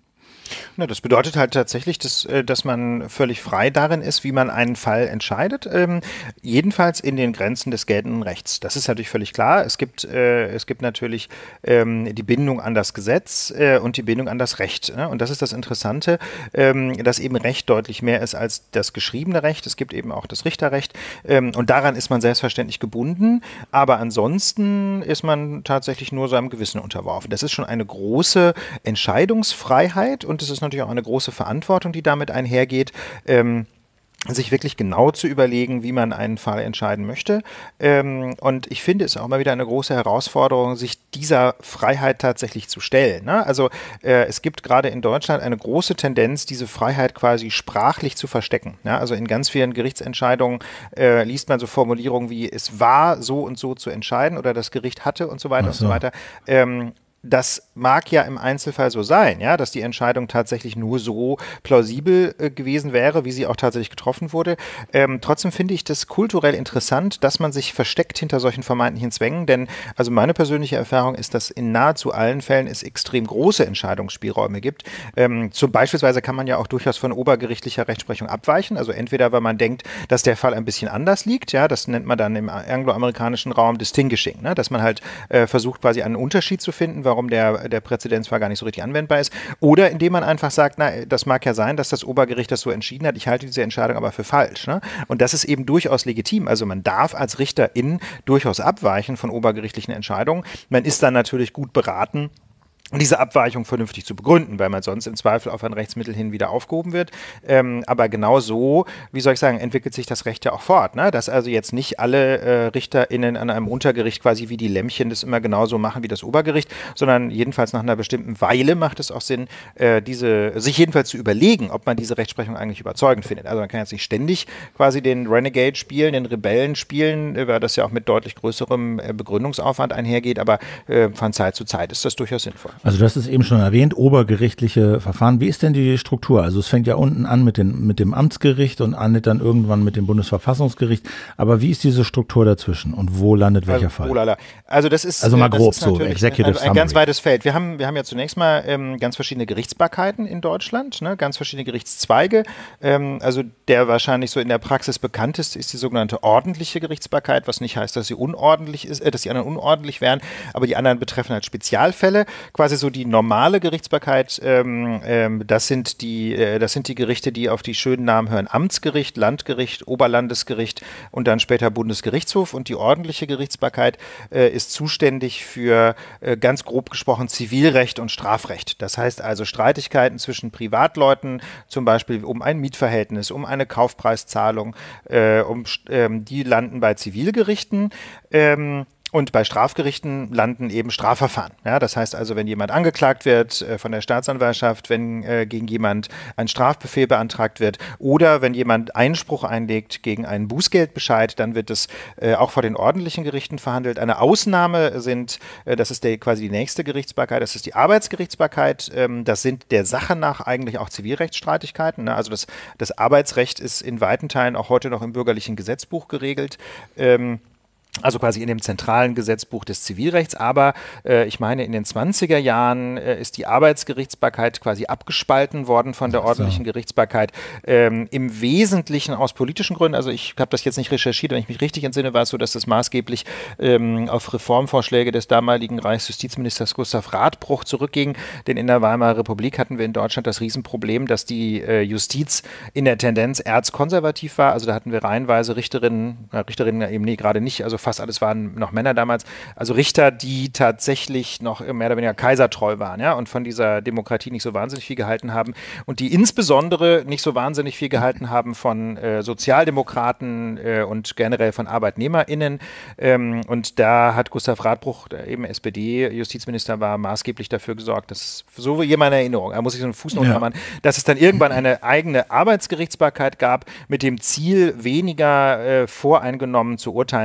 Na, das bedeutet halt tatsächlich, dass, dass man völlig frei darin ist, wie man einen Fall entscheidet, ähm, jedenfalls in den Grenzen des geltenden Rechts. Das ist natürlich völlig klar. Es gibt, äh, es gibt natürlich ähm, die Bindung an das Gesetz äh, und die Bindung an das Recht. Ne? Und das ist das Interessante, ähm, dass eben Recht deutlich mehr ist als das geschriebene Recht. Es gibt eben auch das Richterrecht ähm, und daran ist man selbstverständlich gebunden, aber ansonsten ist man tatsächlich nur seinem Gewissen unterworfen. Das ist schon eine große Entscheidungsfreiheit und es ist natürlich auch eine große Verantwortung, die damit einhergeht, ähm, sich wirklich genau zu überlegen, wie man einen Fall entscheiden möchte. Ähm, und ich finde es auch mal wieder eine große Herausforderung, sich dieser Freiheit tatsächlich zu stellen. Ne? Also äh, es gibt gerade in Deutschland eine große Tendenz, diese Freiheit quasi sprachlich zu verstecken. Ja? Also in ganz vielen Gerichtsentscheidungen äh, liest man so Formulierungen wie, es war so und so zu entscheiden oder das Gericht hatte und so weiter Ach so. und so weiter. Ähm, Das mag ja im Einzelfall so sein, ja, dass die Entscheidung tatsächlich nur so plausibel äh, gewesen wäre, wie sie auch tatsächlich getroffen wurde. Ähm, trotzdem finde ich das kulturell interessant, dass man sich versteckt hinter solchen vermeintlichen Zwängen, denn also meine persönliche Erfahrung ist, dass in nahezu allen Fällen es extrem große Entscheidungsspielräume gibt. Ähm, zum beispielsweise kann man ja auch durchaus von obergerichtlicher Rechtsprechung abweichen, also entweder, weil man denkt, dass der Fall ein bisschen anders liegt, ja, das nennt man dann im angloamerikanischen Raum Distinguishing, ne, dass man halt äh, versucht, quasi einen Unterschied zu finden, warum der, der Präzedenzfall gar nicht so richtig anwendbar ist. Oder indem man einfach sagt, na, das mag ja sein, dass das Obergericht das so entschieden hat, ich halte diese Entscheidung aber für falsch. Ne? Und das ist eben durchaus legitim. Also man darf als Richterin durchaus abweichen von obergerichtlichen Entscheidungen. Man ist dann natürlich gut beraten, diese Abweichung vernünftig zu begründen, weil man sonst im Zweifel auf ein Rechtsmittel hin wieder aufgehoben wird. Ähm, aber genau so, wie soll ich sagen, entwickelt sich das Recht ja auch fort. Ne? Dass also jetzt nicht alle äh, RichterInnen an einem Untergericht quasi wie die Lämmchen das immer genauso machen wie das Obergericht, sondern jedenfalls nach einer bestimmten Weile macht es auch Sinn, äh, diese, sich jedenfalls zu überlegen, ob man diese Rechtsprechung eigentlich überzeugend findet. Also man kann jetzt nicht ständig quasi den Renegade spielen, den Rebellen spielen, weil das ja auch mit deutlich größerem äh, Begründungsaufwand einhergeht, aber äh, von Zeit zu Zeit ist das durchaus sinnvoll. Also du hast es eben schon erwähnt, obergerichtliche Verfahren. Wie ist denn die Struktur? Also es fängt ja unten an mit, den, mit dem Amtsgericht und endet dann irgendwann mit dem Bundesverfassungsgericht. Aber wie ist diese Struktur dazwischen und wo landet welcher also, Fall? Oh lala. Also das ist, also mal das grob ist so, Executive ein, ein Summary. ganz weites Feld. Wir haben, wir haben ja zunächst mal ähm, ganz verschiedene Gerichtsbarkeiten in Deutschland, ne? Ganz verschiedene Gerichtszweige. Ähm, also der wahrscheinlich so in der Praxis bekannteste ist die sogenannte ordentliche Gerichtsbarkeit, was nicht heißt, dass sie unordentlich ist, äh, dass die anderen unordentlich wären, aber die anderen betreffen halt Spezialfälle. Quasi so die normale Gerichtsbarkeit, ähm, ähm, das sind die, äh, das sind die Gerichte, die auf die schönen Namen hören: Amtsgericht, Landgericht, Oberlandesgericht und dann später Bundesgerichtshof. Und die ordentliche Gerichtsbarkeit äh, ist zuständig für äh, ganz grob gesprochen Zivilrecht und Strafrecht. Das heißt also Streitigkeiten zwischen Privatleuten, zum Beispiel um ein Mietverhältnis, um eine Kaufpreiszahlung, äh, um, ähm, die landen bei Zivilgerichten. Ähm, Und bei Strafgerichten landen eben Strafverfahren. Ja, das heißt also, wenn jemand angeklagt wird äh, von der Staatsanwaltschaft, wenn äh, gegen jemand ein Strafbefehl beantragt wird oder wenn jemand Einspruch einlegt gegen einen Bußgeldbescheid, dann wird es äh, auch vor den ordentlichen Gerichten verhandelt. Eine Ausnahme sind, äh, das ist der, quasi die nächste Gerichtsbarkeit, das ist die Arbeitsgerichtsbarkeit. Ähm, das sind der Sache nach eigentlich auch Zivilrechtsstreitigkeiten. Ne? Also das, das Arbeitsrecht ist in weiten Teilen auch heute noch im bürgerlichen Gesetzbuch geregelt. Ähm, Also quasi in dem zentralen Gesetzbuch des Zivilrechts, aber äh, ich meine, in den zwanziger Jahren äh, ist die Arbeitsgerichtsbarkeit quasi abgespalten worden von der Ach so. ordentlichen Gerichtsbarkeit, ähm, im Wesentlichen aus politischen Gründen. Also ich habe das jetzt nicht recherchiert, wenn ich mich richtig entsinne, war es so, dass das maßgeblich ähm, auf Reformvorschläge des damaligen Reichsjustizministers Gustav Radbruch zurückging, denn in der Weimarer Republik hatten wir in Deutschland das Riesenproblem, dass die äh, Justiz in der Tendenz erzkonservativ war. Also da hatten wir reihenweise Richterinnen, äh, Richterinnen eben nee, gerade nicht, also fast alles waren noch Männer damals, also Richter, die tatsächlich noch mehr oder weniger kaisertreu waren, ja, und von dieser Demokratie nicht so wahnsinnig viel gehalten haben und die insbesondere nicht so wahnsinnig viel gehalten haben von äh, Sozialdemokraten äh, und generell von ArbeitnehmerInnen. Ähm, und da hat Gustav Radbruch, der eben S P D-Justizminister war, maßgeblich dafür gesorgt, dass, so wie jemand in Erinnerung, da muss ich so einen Fußnote Ja. machen, dass es dann irgendwann eine eigene Arbeitsgerichtsbarkeit gab, mit dem Ziel, weniger äh, voreingenommen zu urteilen gegen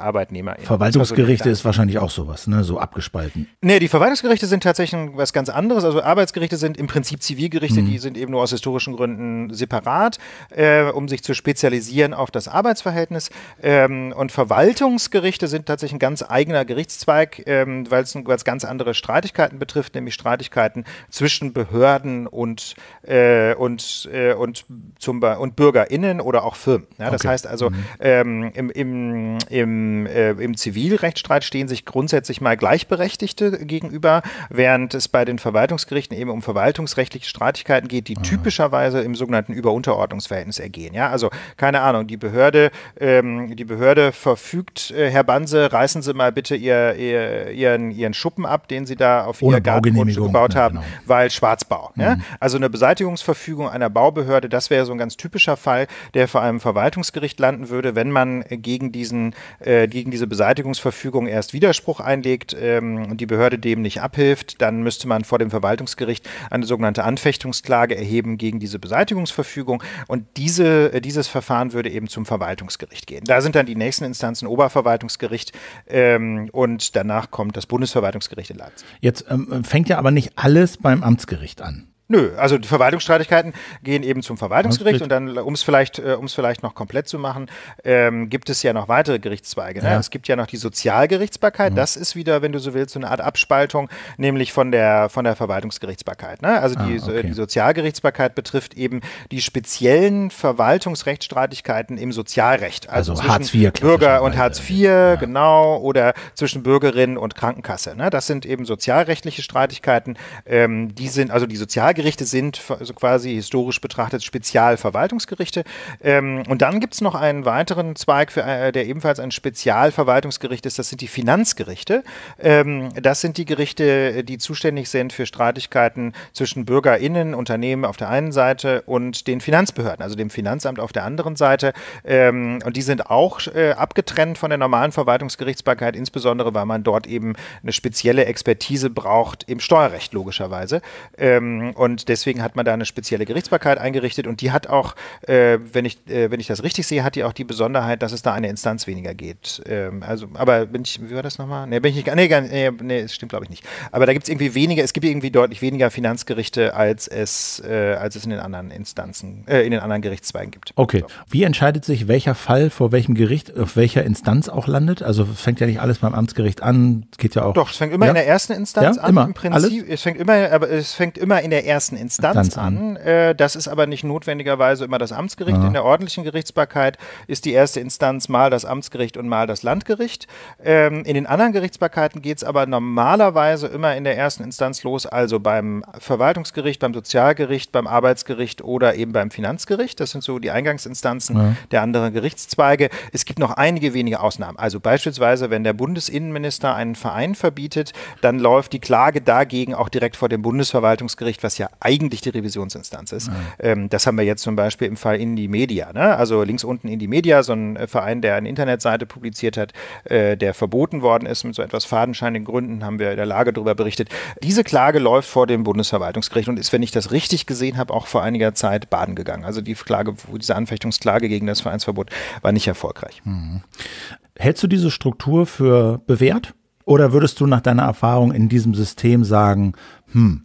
der ArbeitnehmerInnen. Verwaltungsgerichte ist wahrscheinlich auch sowas, ne? So abgespalten. Nee, die Verwaltungsgerichte sind tatsächlich was ganz anderes. Also Arbeitsgerichte sind im Prinzip Zivilgerichte, mhm. die sind eben nur aus historischen Gründen separat, äh, um sich zu spezialisieren auf das Arbeitsverhältnis. Ähm, und Verwaltungsgerichte sind tatsächlich ein ganz eigener Gerichtszweig, ähm, weil es ganz andere Streitigkeiten betrifft, nämlich Streitigkeiten zwischen Behörden und, äh, und, äh, und, zum, und BürgerInnen oder auch Firmen. Ja, das okay. heißt also, mhm. ähm, im, im, im, äh, im Zivilrechtsstreit stehen sich grundsätzlich mal Gleichberechtigte gegenüber, während es bei den Verwaltungsgerichten eben um verwaltungsrechtliche Streitigkeiten geht, die Aha. typischerweise im sogenannten Über-Unterordnungsverhältnis ergehen. Ja, also keine Ahnung, die Behörde, ähm, die Behörde verfügt, äh, Herr Banse, reißen Sie mal bitte ihr, ihr, ihren, ihren Schuppen ab, den Sie da auf Ohne Ihr Gartengrundstück gebaut haben, ja, genau. weil Schwarzbau. Mhm. Ja? Also eine Beseitigungsverfügung einer Baubehörde, das wäre so ein ganz typischer Fall, der vor einem Verwaltungsgericht landen würde, wenn man gegen diesen, äh, gegen diese Beseitigungsverfügung erst Widerspruch einlegt ähm, und die Behörde dem nicht abhilft, dann müsste man vor dem Verwaltungsgericht eine sogenannte Anfechtungsklage erheben gegen diese Beseitigungsverfügung und diese, äh, dieses Verfahren würde eben zum Verwaltungsgericht gehen. Da sind dann die nächsten Instanzen Oberverwaltungsgericht ähm, und danach kommt das Bundesverwaltungsgericht in Leipzig. Jetzt ähm, fängt ja aber nicht alles beim Amtsgericht an. Nö, also die Verwaltungsstreitigkeiten gehen eben zum Verwaltungsgericht und dann, um es vielleicht, äh, um es vielleicht noch komplett zu machen, ähm, gibt es ja noch weitere Gerichtszweige. Ne? Ja. Es gibt ja noch die Sozialgerichtsbarkeit, mhm. das ist wieder, wenn du so willst, so eine Art Abspaltung, nämlich von der, von der Verwaltungsgerichtsbarkeit. Ne? Also die, ah, okay. die Sozialgerichtsbarkeit betrifft eben die speziellen Verwaltungsrechtsstreitigkeiten im Sozialrecht. Also, also Hartz vier Bürger und Hartz vier, ja. genau, oder zwischen Bürgerin und Krankenkasse. Ne? Das sind eben sozialrechtliche Streitigkeiten, ähm, die sind, also die Sozialgerichtsbarkeit Gerichte sind also quasi historisch betrachtet Spezialverwaltungsgerichte. Ähm, und dann gibt es noch einen weiteren Zweig, für, äh, der ebenfalls ein Spezialverwaltungsgericht ist. Das sind die Finanzgerichte. Ähm, das sind die Gerichte, die zuständig sind für Streitigkeiten zwischen BürgerInnen, Unternehmen auf der einen Seite und den Finanzbehörden, also dem Finanzamt auf der anderen Seite. Ähm, und die sind auch äh, abgetrennt von der normalen Verwaltungsgerichtsbarkeit, insbesondere weil man dort eben eine spezielle Expertise braucht im Steuerrecht, logischerweise. Ähm, Und deswegen hat man da eine spezielle Gerichtsbarkeit eingerichtet und die hat auch, äh, wenn ich äh, wenn ich das richtig sehe, hat die auch die Besonderheit, dass es da eine Instanz weniger geht. Ähm, also, aber bin ich, wie war das nochmal? Nee, bin ich nicht, nee, gar, nee, nee, das stimmt glaube ich nicht. Aber da gibt es irgendwie weniger, es gibt irgendwie deutlich weniger Finanzgerichte, als es, äh, als es in den anderen Instanzen, äh, in den anderen Gerichtszweigen gibt. Okay. So. Wie entscheidet sich, welcher Fall vor welchem Gericht, auf welcher Instanz auch landet? Also es fängt ja nicht alles beim Amtsgericht an, es geht ja auch. Doch, es fängt immer ja? in der ersten Instanz ja? an. Immer. Im Prinzip, alles? es fängt immer, aber es fängt immer in der ersten Instanz, Instanz an. Äh, das ist aber nicht notwendigerweise immer das Amtsgericht. Ja. In der ordentlichen Gerichtsbarkeit ist die erste Instanz mal das Amtsgericht und mal das Landgericht. Ähm, in den anderen Gerichtsbarkeiten geht es aber normalerweise immer in der ersten Instanz los, also beim Verwaltungsgericht, beim Sozialgericht, beim Arbeitsgericht oder eben beim Finanzgericht. Das sind so die Eingangsinstanzen ja. der anderen Gerichtszweige. Es gibt noch einige wenige Ausnahmen. Also beispielsweise, wenn der Bundesinnenminister einen Verein verbietet, dann läuft die Klage dagegen auch direkt vor dem Bundesverwaltungsgericht, was ja eigentlich die Revisionsinstanz ist. Ja. Ähm, das haben wir jetzt zum Beispiel im Fall Indymedia, ne? Also links unten Indymedia, so ein Verein, der eine Internetseite publiziert hat, äh, der verboten worden ist mit so etwas fadenscheinigen Gründen, haben wir in der Lage darüber berichtet. Diese Klage läuft vor dem Bundesverwaltungsgericht und ist, wenn ich das richtig gesehen habe, auch vor einiger Zeit baden gegangen. Also die Klage, diese Anfechtungsklage gegen das Vereinsverbot war nicht erfolgreich. Mhm. Hältst du diese Struktur für bewährt? Oder würdest du nach deiner Erfahrung in diesem System sagen, hm,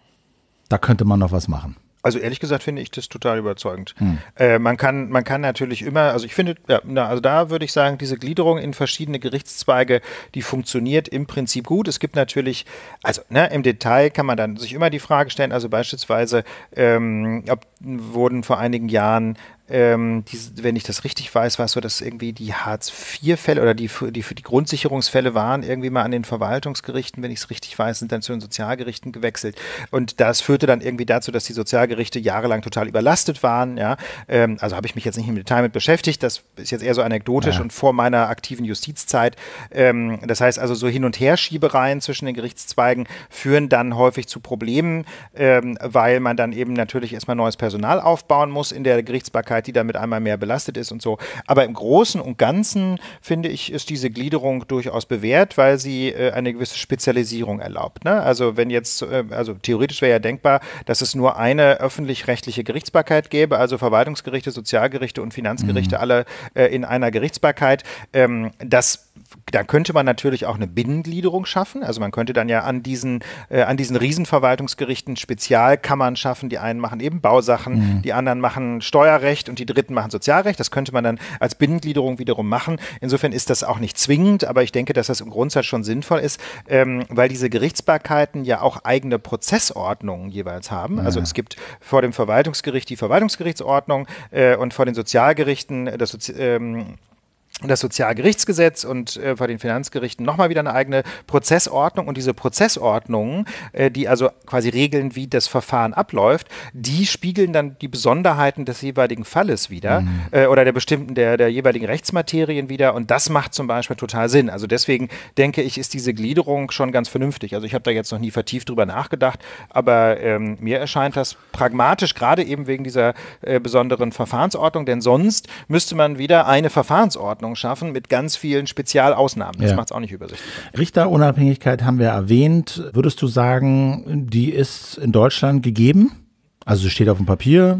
da könnte man noch was machen? Also ehrlich gesagt finde ich das total überzeugend. Hm. Äh, man kann, man kann natürlich immer, also ich finde, ja, na, also da würde ich sagen, diese Gliederung in verschiedene Gerichtszweige, die funktioniert im Prinzip gut. Es gibt natürlich, also ne, im Detail kann man dann sich immer die Frage stellen, also beispielsweise, ähm, ob, wurden vor einigen Jahren Ähm, die, wenn ich das richtig weiß, war es so, dass irgendwie die Hartz vier Fälle oder die, die, die Grundsicherungsfälle waren irgendwie mal an den Verwaltungsgerichten, wenn ich es richtig weiß, sind dann zu den Sozialgerichten gewechselt. Und das führte dann irgendwie dazu, dass die Sozialgerichte jahrelang total überlastet waren. Ja? Ähm, also habe ich mich jetzt nicht im Detail mit beschäftigt. Das ist jetzt eher so anekdotisch ja. und vor meiner aktiven Justizzeit. Ähm, das heißt also, so Hin- und Herschiebereien zwischen den Gerichtszweigen führen dann häufig zu Problemen, ähm, weil man dann eben natürlich erstmal neues Personal aufbauen muss in der Gerichtsbarkeit. Gerichtsbarkeit, die dann mit einmal mehr belastet ist und so. Aber im Großen und Ganzen, finde ich, ist diese Gliederung durchaus bewährt, weil sie äh, eine gewisse Spezialisierung erlaubt. Ne? Also wenn jetzt, äh, also theoretisch wäre ja denkbar, dass es nur eine öffentlich-rechtliche Gerichtsbarkeit gäbe, also Verwaltungsgerichte, Sozialgerichte und Finanzgerichte, mhm. alle äh, in einer Gerichtsbarkeit. Ähm, das Da könnte man natürlich auch eine Binnengliederung schaffen. Also man könnte dann ja an diesen, äh, an diesen Riesenverwaltungsgerichten Spezialkammern schaffen. Die einen machen eben Bausachen, mhm. die anderen machen Steuerrecht und die dritten machen Sozialrecht. Das könnte man dann als Binnengliederung wiederum machen. Insofern ist das auch nicht zwingend, aber ich denke, dass das im Grundsatz schon sinnvoll ist, ähm, weil diese Gerichtsbarkeiten ja auch eigene Prozessordnungen jeweils haben. Also ja. es gibt vor dem Verwaltungsgericht die Verwaltungsgerichtsordnung äh, und vor den Sozialgerichten das Sozi- ähm, das Sozialgerichtsgesetz und äh, bei den Finanzgerichten nochmal wieder eine eigene Prozessordnung. Und diese Prozessordnungen, äh, die also quasi regeln, wie das Verfahren abläuft, die spiegeln dann die Besonderheiten des jeweiligen Falles wieder mhm. äh, oder der bestimmten, der, der jeweiligen Rechtsmaterien wieder. Und das macht zum Beispiel total Sinn. Also deswegen denke ich, ist diese Gliederung schon ganz vernünftig. Also ich habe da jetzt noch nie vertieft drüber nachgedacht, aber ähm, mir erscheint das pragmatisch, gerade eben wegen dieser äh, besonderen Verfahrensordnung, denn sonst müsste man wieder eine Verfahrensordnung schaffen mit ganz vielen Spezialausnahmen. Das ja. macht es auch nicht übersichtlich. Richterunabhängigkeit haben wir erwähnt. Würdest du sagen, die ist in Deutschland gegeben? Also es steht auf dem Papier,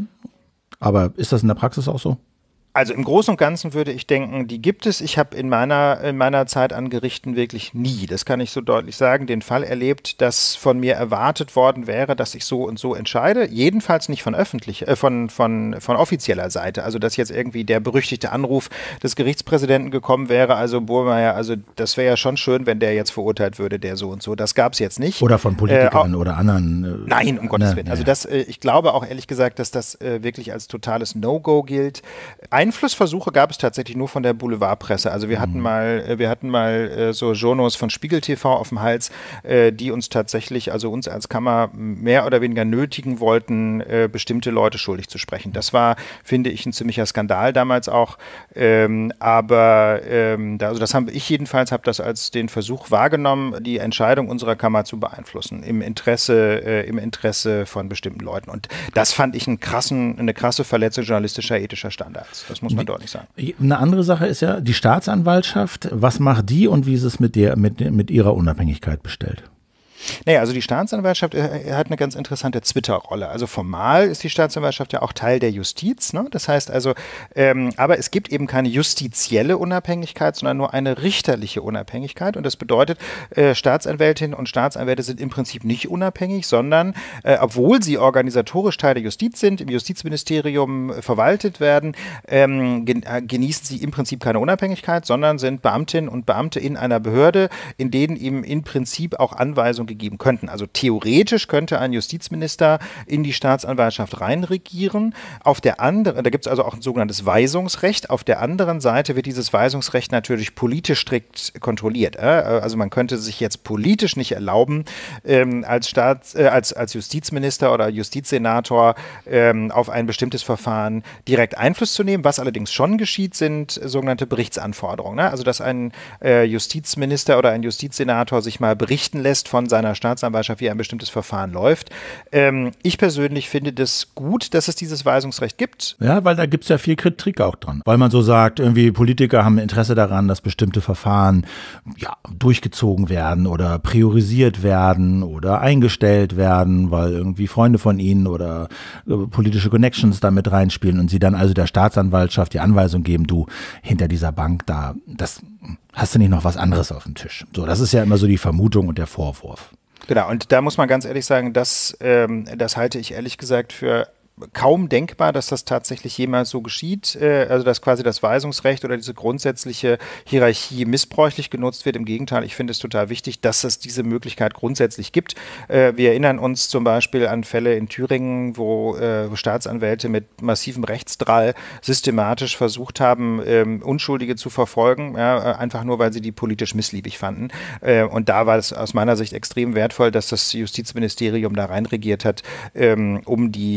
aber ist das in der Praxis auch so? Also im Großen und Ganzen würde ich denken, die gibt es. Ich habe in meiner, in meiner Zeit an Gerichten wirklich nie, das kann ich so deutlich sagen, den Fall erlebt, dass von mir erwartet worden wäre, dass ich so und so entscheide. Jedenfalls nicht von öffentlich, äh, von, von, von offizieller Seite. Also dass jetzt irgendwie der berüchtigte Anruf des Gerichtspräsidenten gekommen wäre, also Burmeier, also das wäre ja schon schön, wenn der jetzt verurteilt würde, der so und so. Das gab es jetzt nicht. Oder von Politikern äh, oder anderen. Äh, nein, um Gottes Willen. Ne, also das, äh, ich glaube auch ehrlich gesagt, dass das äh, wirklich als totales No-Go gilt. Einflussversuche gab es tatsächlich nur von der Boulevardpresse. Also wir hatten mal, wir hatten mal äh, so Journos von Spiegel T V auf dem Hals, äh, die uns tatsächlich, also uns als Kammer mehr oder weniger nötigen wollten, äh, bestimmte Leute schuldig zu sprechen. Das war, finde ich, ein ziemlicher Skandal damals auch. Ähm, aber ähm, da, also das haben ich jedenfalls, habe das als den Versuch wahrgenommen, die Entscheidung unserer Kammer zu beeinflussen im Interesse, äh, im Interesse von bestimmten Leuten. Und das fand ich einen krassen, eine krasse Verletzung journalistischer, ethischer Standards. Das muss man deutlich sagen. Eine andere Sache ist ja die Staatsanwaltschaft. Was macht die und wie ist es mit der, mit, mit ihrer Unabhängigkeit bestellt? Naja, also die Staatsanwaltschaft äh, hat eine ganz interessante Twitter-Rolle. Also formal ist die Staatsanwaltschaft ja auch Teil der Justiz, ne? Das heißt also, ähm, aber es gibt eben keine justizielle Unabhängigkeit, sondern nur eine richterliche Unabhängigkeit. Und das bedeutet, äh, Staatsanwältinnen und Staatsanwälte sind im Prinzip nicht unabhängig, sondern äh, obwohl sie organisatorisch Teil der Justiz sind, im Justizministerium äh, verwaltet werden, ähm, gen äh, genießen sie im Prinzip keine Unabhängigkeit, sondern sind Beamtinnen und Beamte in einer Behörde, in denen ihm im Prinzip auch Anweisungen gegeben könnten. Also theoretisch könnte ein Justizminister in die Staatsanwaltschaft reinregieren. Auf der anderen, da gibt es also auch ein sogenanntes Weisungsrecht. Auf der anderen Seite wird dieses Weisungsrecht natürlich politisch strikt kontrolliert. Also man könnte sich jetzt politisch nicht erlauben, ähm, als, Staats-, äh, als, als Justizminister oder Justizsenator ähm, auf ein bestimmtes Verfahren direkt Einfluss zu nehmen. Was allerdings schon geschieht, sind sogenannte Berichtsanforderungen. Ne? Also dass ein äh, Justizminister oder ein Justizsenator sich mal berichten lässt von seiner Staatsanwaltschaft, wie ein bestimmtes Verfahren läuft. Ähm, ich persönlich finde das gut, dass es dieses Weisungsrecht gibt. Ja, weil da gibt es ja viel Kritik auch dran. Weil man so sagt, irgendwie Politiker haben Interesse daran, dass bestimmte Verfahren ja, durchgezogen werden oder priorisiert werden oder eingestellt werden, weil irgendwie Freunde von ihnen oder äh, politische Connections da mit reinspielen und sie dann also der Staatsanwaltschaft die Anweisung geben, du, hinter dieser Bank da, das hast du nicht noch was anderes auf dem Tisch. So, das ist ja immer so die Vermutung und der Vorwurf. Genau, und da muss man ganz ehrlich sagen, das, ähm, das halte ich ehrlich gesagt für kaum denkbar, dass das tatsächlich jemals so geschieht, äh, also dass quasi das Weisungsrecht oder diese grundsätzliche Hierarchie missbräuchlich genutzt wird. Im Gegenteil, ich finde es total wichtig, dass es diese Möglichkeit grundsätzlich gibt. Äh, wir erinnern uns zum Beispiel an Fälle in Thüringen, wo äh, Staatsanwälte mit massivem Rechtsdrall systematisch versucht haben, ähm, Unschuldige zu verfolgen, ja, einfach nur, weil sie die politisch missliebig fanden. Äh, und da war es aus meiner Sicht extrem wertvoll, dass das Justizministerium da reinregiert hat, ähm, um die äh, Leute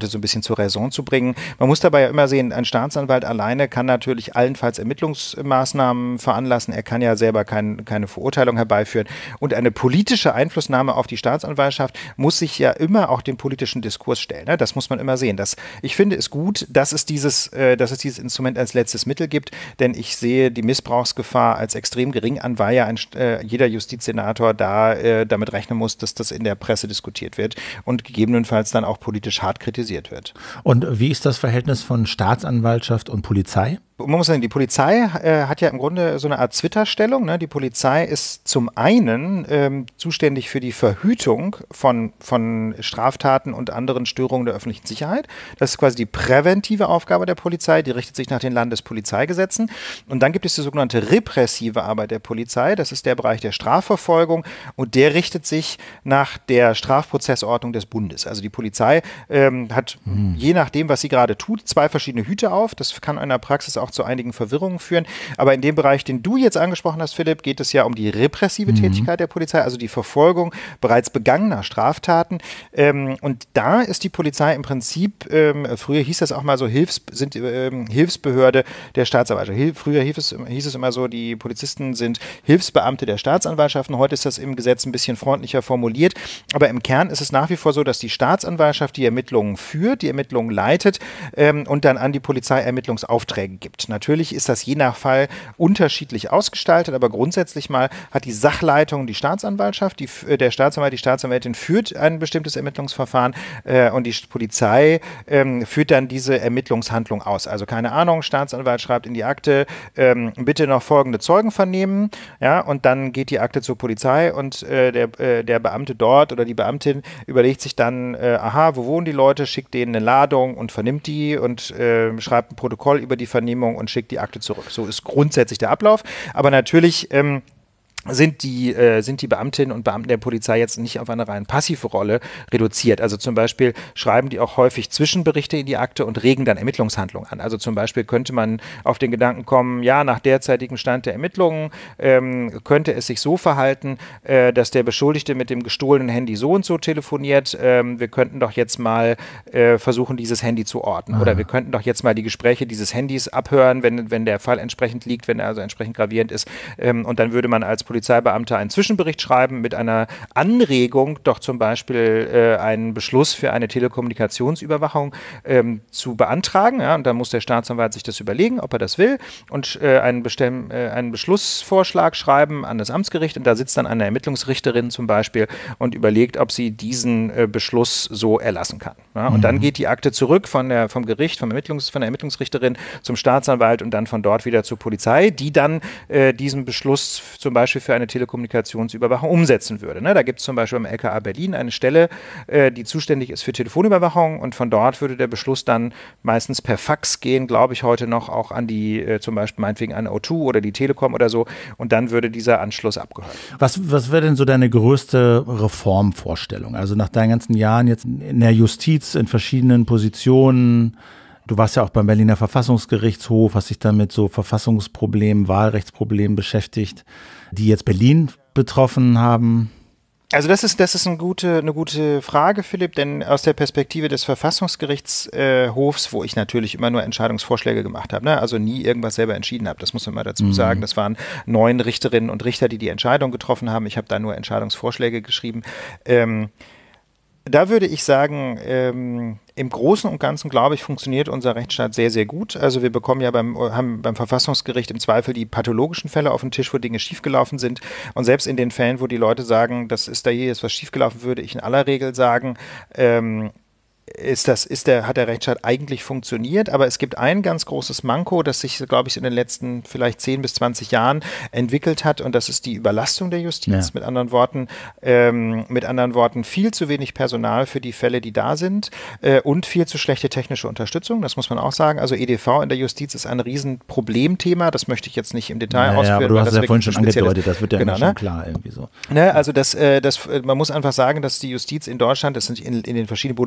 Leute so ein bisschen zur Raison zu bringen. Man muss dabei ja immer sehen, ein Staatsanwalt alleine kann natürlich allenfalls Ermittlungsmaßnahmen veranlassen. Er kann ja selber kein, keine Verurteilung herbeiführen. Und eine politische Einflussnahme auf die Staatsanwaltschaft muss sich ja immer auch dem politischen Diskurs stellen. Ne? Das muss man immer sehen. Das, ich finde es gut, dass es, dieses, äh, dass es dieses Instrument als letztes Mittel gibt, denn ich sehe die Missbrauchsgefahr als extrem gering an, weil ja ein, äh, jeder Justizsenator da äh, damit rechnen muss, dass das in der Presse diskutiert wird und gegebenenfalls dann auch politisch hart kritisiert wird. Und wie ist das Verhältnis von Staatsanwaltschaft und Polizei? Man muss sagen, die Polizei äh, hat ja im Grunde so eine Art Twitter-Stellung. Ne? Die Polizei ist zum einen ähm, zuständig für die Verhütung von, von Straftaten und anderen Störungen der öffentlichen Sicherheit. Das ist quasi die präventive Aufgabe der Polizei, die richtet sich nach den Landespolizeigesetzen. Und dann gibt es die sogenannte repressive Arbeit der Polizei. Das ist der Bereich der Strafverfolgung und der richtet sich nach der Strafprozessordnung des Bundes. Also die Polizei ähm, hat, hm. je nachdem, was sie gerade tut, zwei verschiedene Hüte auf. Das kann in der Praxis auch zu einigen Verwirrungen führen. Aber in dem Bereich, den du jetzt angesprochen hast, Philipp, geht es ja um die repressive mhm. Tätigkeit der Polizei, also die Verfolgung bereits begangener Straftaten. Ähm, und da ist die Polizei im Prinzip, ähm, früher hieß das auch mal so, Hilfs, sind, ähm, Hilfsbehörde der Staatsanwaltschaft. Hil- früher hieß es, hieß es immer so, die Polizisten sind Hilfsbeamte der Staatsanwaltschaften. Heute ist das im Gesetz ein bisschen freundlicher formuliert. Aber im Kern ist es nach wie vor so, dass die Staatsanwaltschaft die Ermittlungen führt, die Ermittlungen leitet ähm, und dann an die Polizei Ermittlungsaufträge gibt. Natürlich ist das je nach Fall unterschiedlich ausgestaltet, aber grundsätzlich mal hat die Sachleitung die Staatsanwaltschaft, die, der Staatsanwalt, die Staatsanwältin führt ein bestimmtes Ermittlungsverfahren äh, und die Polizei ähm, führt dann diese Ermittlungshandlung aus. Also keine Ahnung, Staatsanwalt schreibt in die Akte, ähm, bitte noch folgende Zeugen vernehmen, ja, und dann geht die Akte zur Polizei und äh, der, äh, der Beamte dort oder die Beamtin überlegt sich dann, äh, aha, wo wohnen die Leute, schickt denen eine Ladung und vernimmt die und äh, schreibt ein Protokoll über die Vernehmung und schickt die Akte zurück. So ist grundsätzlich der Ablauf. Aber natürlich ähm, sind die, äh, sind die Beamtinnen und Beamten der Polizei jetzt nicht auf eine rein passive Rolle reduziert. Also zum Beispiel schreiben die auch häufig Zwischenberichte in die Akte und regen dann Ermittlungshandlungen an. Also zum Beispiel könnte man auf den Gedanken kommen, ja, nach derzeitigem Stand der Ermittlungen ähm, könnte es sich so verhalten, äh, dass der Beschuldigte mit dem gestohlenen Handy so und so telefoniert. Ähm, wir könnten doch jetzt mal äh, versuchen, dieses Handy zu orten. Aha. Oder wir könnten doch jetzt mal die Gespräche dieses Handys abhören, wenn, wenn der Fall entsprechend liegt, wenn er also entsprechend gravierend ist. Ähm, und dann würde man als Polizeibeamter einen Zwischenbericht schreiben mit einer Anregung, doch zum Beispiel äh, einen Beschluss für eine Telekommunikationsüberwachung ähm, zu beantragen. Ja, und dann muss der Staatsanwalt sich das überlegen, ob er das will und äh, einen, Bestell- äh, einen Beschlussvorschlag schreiben an das Amtsgericht. Und da sitzt dann eine Ermittlungsrichterin zum Beispiel und überlegt, ob sie diesen äh, Beschluss so erlassen kann. Ja, und mhm. dann geht die Akte zurück von der, vom Gericht, vom Ermittlungs-, von der Ermittlungsrichterin zum Staatsanwalt und dann von dort wieder zur Polizei, die dann äh, diesen Beschluss zum Beispiel für eine Telekommunikationsüberwachung umsetzen würde. Ne? Da gibt es zum Beispiel im L K A Berlin eine Stelle, äh, die zuständig ist für Telefonüberwachung und von dort würde der Beschluss dann meistens per Fax gehen, glaube ich heute noch, auch an die, äh, zum Beispiel meinetwegen an O zwei oder die Telekom oder so und dann würde dieser Anschluss abgehört. Was, was wäre denn so deine größte Reformvorstellung? Also nach deinen ganzen Jahren jetzt in der Justiz, in verschiedenen Positionen, du warst ja auch beim Berliner Verfassungsgerichtshof, hast dich dann mit so Verfassungsproblemen, Wahlrechtsproblemen beschäftigt, die jetzt Berlin betroffen haben. Also das ist, das ist eine gute, eine gute Frage, Philipp, denn aus der Perspektive des Verfassungsgerichtshofs, äh, wo ich natürlich immer nur Entscheidungsvorschläge gemacht habe, ne? Also nie irgendwas selber entschieden habe, das muss man mal dazu mhm. sagen. Das waren neun Richterinnen und Richter, die die Entscheidung getroffen haben. Ich habe da nur Entscheidungsvorschläge geschrieben. Ähm, Da würde ich sagen, ähm, im Großen und Ganzen, glaube ich, funktioniert unser Rechtsstaat sehr, sehr gut. Also wir bekommen ja beim, haben beim Verfassungsgericht im Zweifel die pathologischen Fälle auf den Tisch, wo Dinge schiefgelaufen sind. Und selbst in den Fällen, wo die Leute sagen, das ist da hier jetzt was schiefgelaufen, würde ich in aller Regel sagen, ähm, ist das, ist der, hat der Rechtsstaat eigentlich funktioniert, aber es gibt ein ganz großes Manko, das sich, glaube ich, in den letzten vielleicht zehn bis zwanzig Jahren entwickelt hat und das ist die Überlastung der Justiz. Ja. Mit anderen Worten, ähm, mit anderen Worten viel zu wenig Personal für die Fälle, die da sind äh, und viel zu schlechte technische Unterstützung, das muss man auch sagen. Also E D V in der Justiz ist ein Riesenproblemthema, das möchte ich jetzt nicht im Detail ja, ausführen. Ja, aber du hast es ja vorhin schon angedeutet, das wird ja genau, immer schon ne? klar irgendwie so. Ne, also das, äh, das, man muss einfach sagen, dass die Justiz in Deutschland, das sind in, in den verschiedenen Bundesländern auch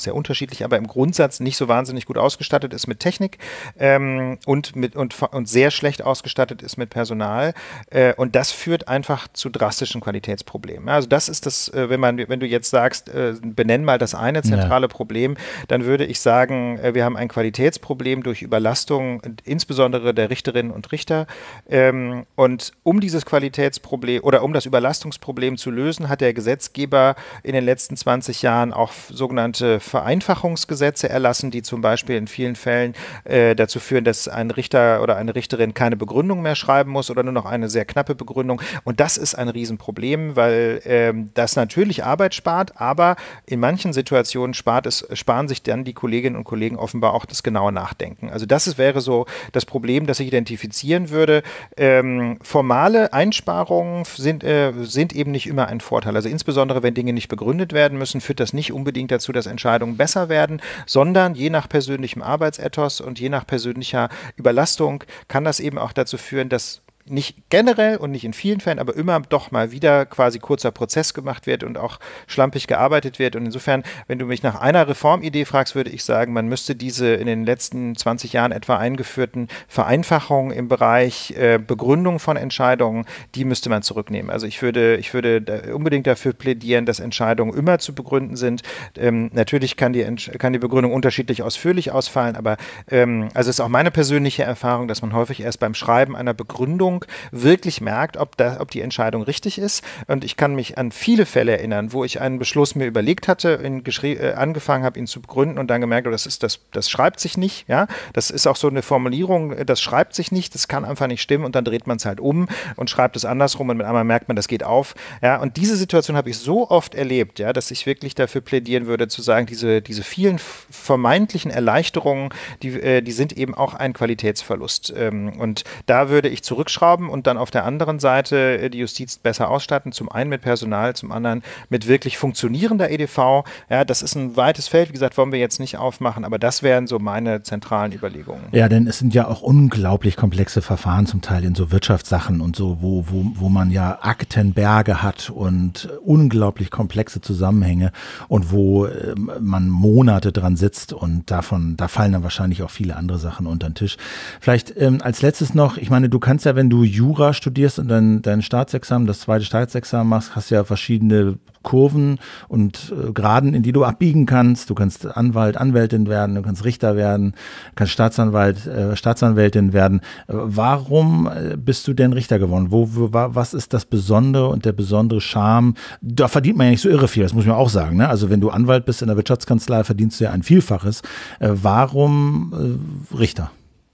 sehr unterschiedlich, aber im Grundsatz nicht so wahnsinnig gut ausgestattet ist mit Technik ähm, und, mit, und, und sehr schlecht ausgestattet ist mit Personal. Äh, und das führt einfach zu drastischen Qualitätsproblemen. Also das ist das, äh, wenn man, wenn du jetzt sagst, äh, benenn mal das eine zentrale ja. Problem, dann würde ich sagen, äh, wir haben ein Qualitätsproblem durch Überlastung, insbesondere der Richterinnen und Richter. Ähm, und um dieses Qualitätsproblem oder um das Überlastungsproblem zu lösen, hat der Gesetzgeber in den letzten zwanzig Jahren auch sogenannte Vereinfachungsgesetze erlassen, die zum Beispiel in vielen Fällen äh, dazu führen, dass ein Richter oder eine Richterin keine Begründung mehr schreiben muss oder nur noch eine sehr knappe Begründung. Und das ist ein Riesenproblem, weil ähm, das natürlich Arbeit spart, aber in manchen Situationen spart es, sparen sich dann die Kolleginnen und Kollegen offenbar auch das genaue Nachdenken. Also das ist, wäre so das Problem, das ich identifizieren würde. Ähm, formale Einsparungen sind, äh, sind eben nicht immer ein Vorteil. Also insbesondere, wenn Dinge nicht begründet werden müssen, führt das nicht unbedingt dazu, dass Entscheidungen besser werden, sondern je nach persönlichem Arbeitsethos und je nach persönlicher Überlastung kann das eben auch dazu führen, dass nicht generell und nicht in vielen Fällen, aber immer doch mal wieder quasi kurzer Prozess gemacht wird und auch schlampig gearbeitet wird. Und insofern, wenn du mich nach einer Reformidee fragst, würde ich sagen, man müsste diese in den letzten zwanzig Jahren etwa eingeführten Vereinfachungen im Bereich äh, Begründung von Entscheidungen, die müsste man zurücknehmen. Also ich würde, ich würde da unbedingt dafür plädieren, dass Entscheidungen immer zu begründen sind. Ähm, natürlich kann die, kann die Begründung unterschiedlich ausführlich ausfallen, aber ähm, also es ist auch meine persönliche Erfahrung, dass man häufig erst beim Schreiben einer Begründung wirklich merkt, ob, da, ob die Entscheidung richtig ist. Und ich kann mich an viele Fälle erinnern, wo ich einen Beschluss mir überlegt hatte, in äh, angefangen habe, ihn zu begründen und dann gemerkt habe, das, ist, das, das schreibt sich nicht. Ja? Das ist auch so eine Formulierung, das schreibt sich nicht, das kann einfach nicht stimmen und dann dreht man es halt um und schreibt es andersrum und mit einmal merkt man, das geht auf. Ja? Und diese Situation habe ich so oft erlebt, ja, dass ich wirklich dafür plädieren würde, zu sagen, diese, diese vielen vermeintlichen Erleichterungen, die, äh, die sind eben auch ein Qualitätsverlust. Ähm, und da würde ich zurückschrauben und dann auf der anderen Seite die Justiz besser ausstatten, zum einen mit Personal, zum anderen mit wirklich funktionierender E D V. Ja, das ist ein weites Feld, wie gesagt, wollen wir jetzt nicht aufmachen, aber das wären so meine zentralen Überlegungen. Ja, denn es sind ja auch unglaublich komplexe Verfahren zum Teil in so Wirtschaftssachen und so, wo, wo, wo man ja Aktenberge hat und unglaublich komplexe Zusammenhänge und wo äh, man Monate dran sitzt und davon, da fallen dann wahrscheinlich auch viele andere Sachen unter den Tisch. Vielleicht ähm, als letztes noch, ich meine, du kannst ja, wenn du Jura studierst und dein, dein Staatsexamen, das zweite Staatsexamen machst, hast du ja verschiedene Kurven und äh, Graden, in die du abbiegen kannst. Du kannst Anwalt, Anwältin werden, du kannst Richter werden, kannst Staatsanwalt, äh, Staatsanwältin werden. Äh, warum äh, bist du denn Richter geworden? Wo, wo, was ist das Besondere und der besondere Charme? Da verdient man ja nicht so irre viel, das muss man auch sagen. Ne? Also wenn du Anwalt bist in der Wirtschaftskanzlei, verdienst du ja ein Vielfaches. Äh, warum äh, Richter?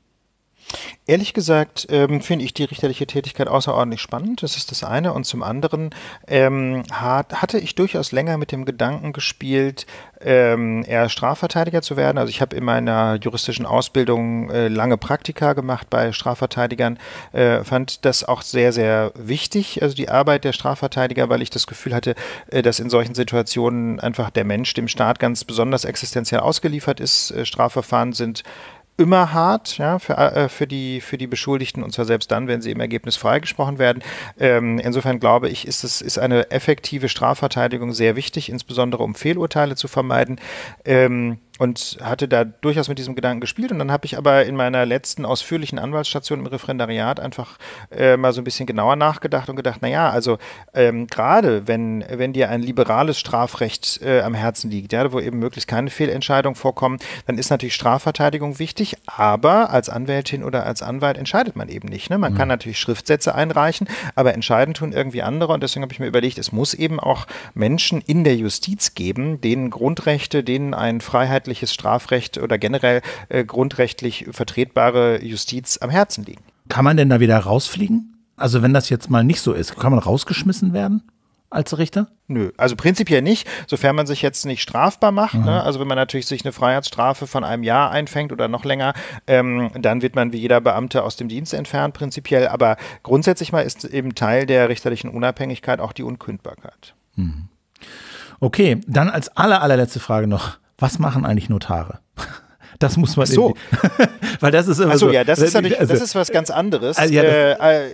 Ehrlich gesagt ähm, finde ich die richterliche Tätigkeit außerordentlich spannend. Das ist das eine. Und zum anderen ähm, hat, hatte ich durchaus länger mit dem Gedanken gespielt, ähm, eher Strafverteidiger zu werden. Also ich habe in meiner juristischen Ausbildung äh, lange Praktika gemacht bei Strafverteidigern, äh, fand das auch sehr, sehr wichtig, also die Arbeit der Strafverteidiger, weil ich das Gefühl hatte, äh, dass in solchen Situationen einfach der Mensch dem Staat ganz besonders existenziell ausgeliefert ist. Äh, Strafverfahren sind immer hart, ja, für, äh, für, die, für die Beschuldigten, und zwar selbst dann, wenn sie im Ergebnis freigesprochen werden. Ähm, insofern glaube ich, ist es ist eine effektive Strafverteidigung sehr wichtig, insbesondere um Fehlurteile zu vermeiden. Ähm, und hatte da durchaus mit diesem Gedanken gespielt. Und dann habe ich aber in meiner letzten ausführlichen Anwaltsstation im Referendariat einfach äh, mal so ein bisschen genauer nachgedacht und gedacht, naja, also ähm, gerade wenn, wenn dir ein liberales Strafrecht äh, am Herzen liegt, ja, wo eben möglichst keine Fehlentscheidungen vorkommen, dann ist natürlich Strafverteidigung wichtig, aber als Anwältin oder als Anwalt entscheidet man eben nicht. Ne? Man mhm. kann natürlich Schriftsätze einreichen, aber entscheiden tun irgendwie andere. Und deswegen habe ich mir überlegt, es muss eben auch Menschen in der Justiz geben, denen Grundrechte, denen ein freiheitliches Strafrecht oder generell äh, grundrechtlich vertretbare Justiz am Herzen liegen. Kann man denn da wieder rausfliegen? Also wenn das jetzt mal nicht so ist, kann man rausgeschmissen werden als Richter? Nö, also prinzipiell nicht, sofern man sich jetzt nicht strafbar macht. Mhm. Ne? Also wenn man natürlich sich eine Freiheitsstrafe von einem Jahr einfängt oder noch länger, ähm, dann wird man wie jeder Beamte aus dem Dienst entfernt prinzipiell. Aber grundsätzlich mal ist eben Teil der richterlichen Unabhängigkeit auch die Unkündbarkeit. Mhm. Okay, dann als aller, allerletzte Frage noch. Was machen eigentlich Notare? Das muss man so. Weil das ist immer Ach so, so. ja, das ist natürlich, also, das ist was ganz anderes. Also, ja, äh, äh,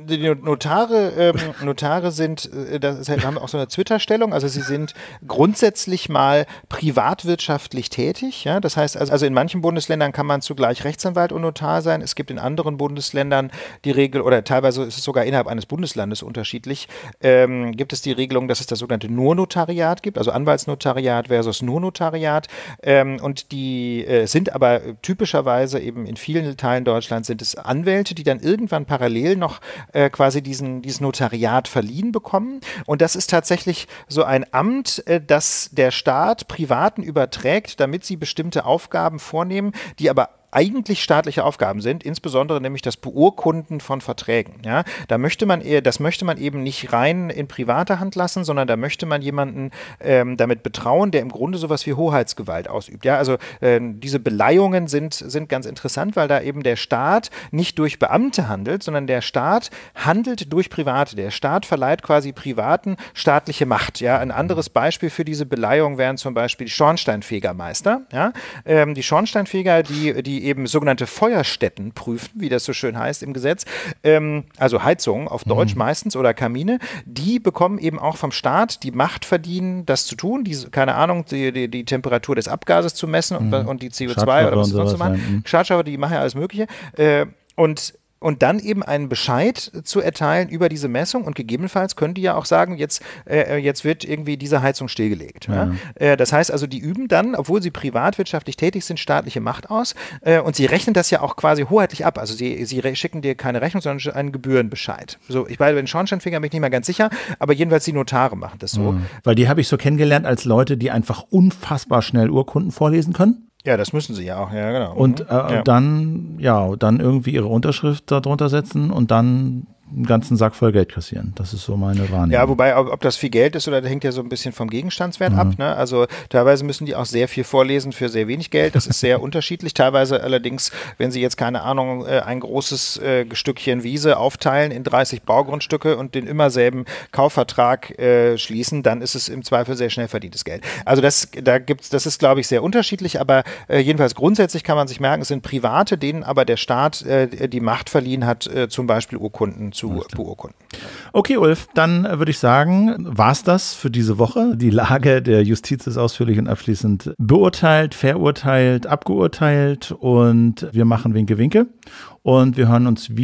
die Notare, ähm, Notare sind, äh, das ist halt, haben auch so eine Twitter-Stellung, also sie sind grundsätzlich mal privatwirtschaftlich tätig. Ja? Das heißt, also, also in manchen Bundesländern kann man zugleich Rechtsanwalt und Notar sein. Es gibt in anderen Bundesländern die Regel, oder teilweise ist es sogar innerhalb eines Bundeslandes unterschiedlich, ähm, gibt es die Regelung, dass es das sogenannte Nur-Notariat gibt, also Anwaltsnotariat versus Nur-Notariat. Ähm, und die äh, sind aber typischerweise eben in vielen Teilen Deutschlands sind es Anwälte, die dann irgendwann parallel noch äh, quasi diesen, dieses Notariat verliehen bekommen. Und das ist tatsächlich so ein Amt, äh, das der Staat Privaten überträgt, damit sie bestimmte Aufgaben vornehmen, die aber eigentlich staatliche Aufgaben sind, insbesondere nämlich das Beurkunden von Verträgen. Ja, da möchte man eher, das möchte man eben nicht rein in private Hand lassen, sondern da möchte man jemanden ähm, damit betrauen, der im Grunde sowas wie Hoheitsgewalt ausübt. Ja, also äh, diese Beleihungen sind, sind ganz interessant, weil da eben der Staat nicht durch Beamte handelt, sondern der Staat handelt durch Private. Der Staat verleiht quasi Privaten staatliche Macht. Ja, ein anderes Beispiel für diese Beleihung wären zum Beispiel die Schornsteinfegermeister. Ja, ähm, die Schornsteinfeger, die, die eben sogenannte Feuerstätten prüfen, wie das so schön heißt im Gesetz, ähm, also Heizungen auf Deutsch mhm. meistens oder Kamine, die bekommen eben auch vom Staat die Macht verdienen, das zu tun, die, keine Ahnung, die, die, die Temperatur des Abgases zu messen und, mhm. und die C O zwei oder was sonst zu machen. Schadstoffe, die machen ja alles Mögliche. Äh, und Und dann eben einen Bescheid zu erteilen über diese Messung und gegebenenfalls können die ja auch sagen, jetzt, äh, jetzt wird irgendwie diese Heizung stillgelegt. Ja. Ja? Äh, das heißt also, die üben dann, obwohl sie privatwirtschaftlich tätig sind, staatliche Macht aus äh, und sie rechnen das ja auch quasi hoheitlich ab. Also sie, sie schicken dir keine Rechnung, sondern einen Gebührenbescheid. So, ich bei den Schornsteinfegern bin ich nicht mehr ganz sicher, aber jedenfalls die Notare machen das so. Mhm. Weil die habe ich so kennengelernt als Leute, die einfach unfassbar schnell Urkunden vorlesen können. Ja, das müssen sie ja auch, ja, genau. Und äh, ja. dann, ja, dann irgendwie ihre Unterschrift darunter setzen und dann einen ganzen Sack voll Geld kassieren. Das ist so meine Wahrnehmung. Ja, wobei, ob, ob das viel Geld ist oder das hängt ja so ein bisschen vom Gegenstandswert mhm. ab. Ne? Also teilweise müssen die auch sehr viel vorlesen für sehr wenig Geld. Das ist sehr unterschiedlich. Teilweise allerdings, wenn sie jetzt, keine Ahnung, ein großes äh, Stückchen Wiese aufteilen in dreißig Baugrundstücke und den immer selben Kaufvertrag äh, schließen, dann ist es im Zweifel sehr schnell verdientes Geld. Also das, da gibt's, das ist, glaube ich, sehr unterschiedlich, aber äh, jedenfalls grundsätzlich kann man sich merken, es sind Private, denen aber der Staat äh, die Macht verliehen hat, äh, zum Beispiel Urkunden zu beurkunden. Okay, Ulf, dann würde ich sagen, war's das für diese Woche. Die Lage der Justiz ist ausführlich und abschließend beurteilt, verurteilt, abgeurteilt und wir machen Winke, Winke. Und wir hören uns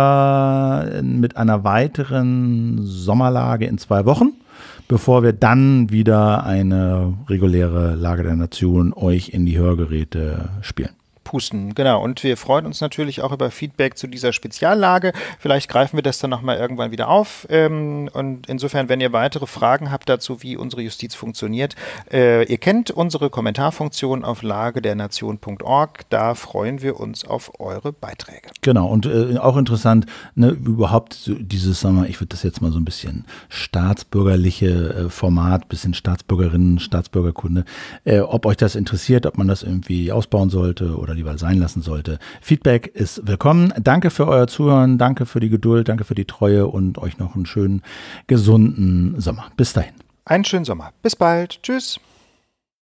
wieder mit einer weiteren Sommerlage in zwei Wochen, bevor wir dann wieder eine reguläre Lage der Nation euch in die Hörgeräte spielen. Pusten, genau. Und wir freuen uns natürlich auch über Feedback zu dieser Speziallage. Vielleicht greifen wir das dann nochmal irgendwann wieder auf. Ähm, und insofern, wenn ihr weitere Fragen habt dazu, wie unsere Justiz funktioniert, äh, ihr kennt unsere Kommentarfunktion auf lagedernation punkt org. Da freuen wir uns auf eure Beiträge. Genau. Und äh, auch interessant, ne, überhaupt so dieses, sagen wir, ich würde das jetzt mal so ein bisschen staatsbürgerliche äh, Format, bisschen Staatsbürgerinnen, Staatsbürgerkunde, äh, ob euch das interessiert, ob man das irgendwie ausbauen sollte oder lieber sein lassen sollte. Feedback ist willkommen. Danke für euer Zuhören, danke für die Geduld, danke für die Treue und euch noch einen schönen, gesunden Sommer. Bis dahin. Einen schönen Sommer. Bis bald. Tschüss.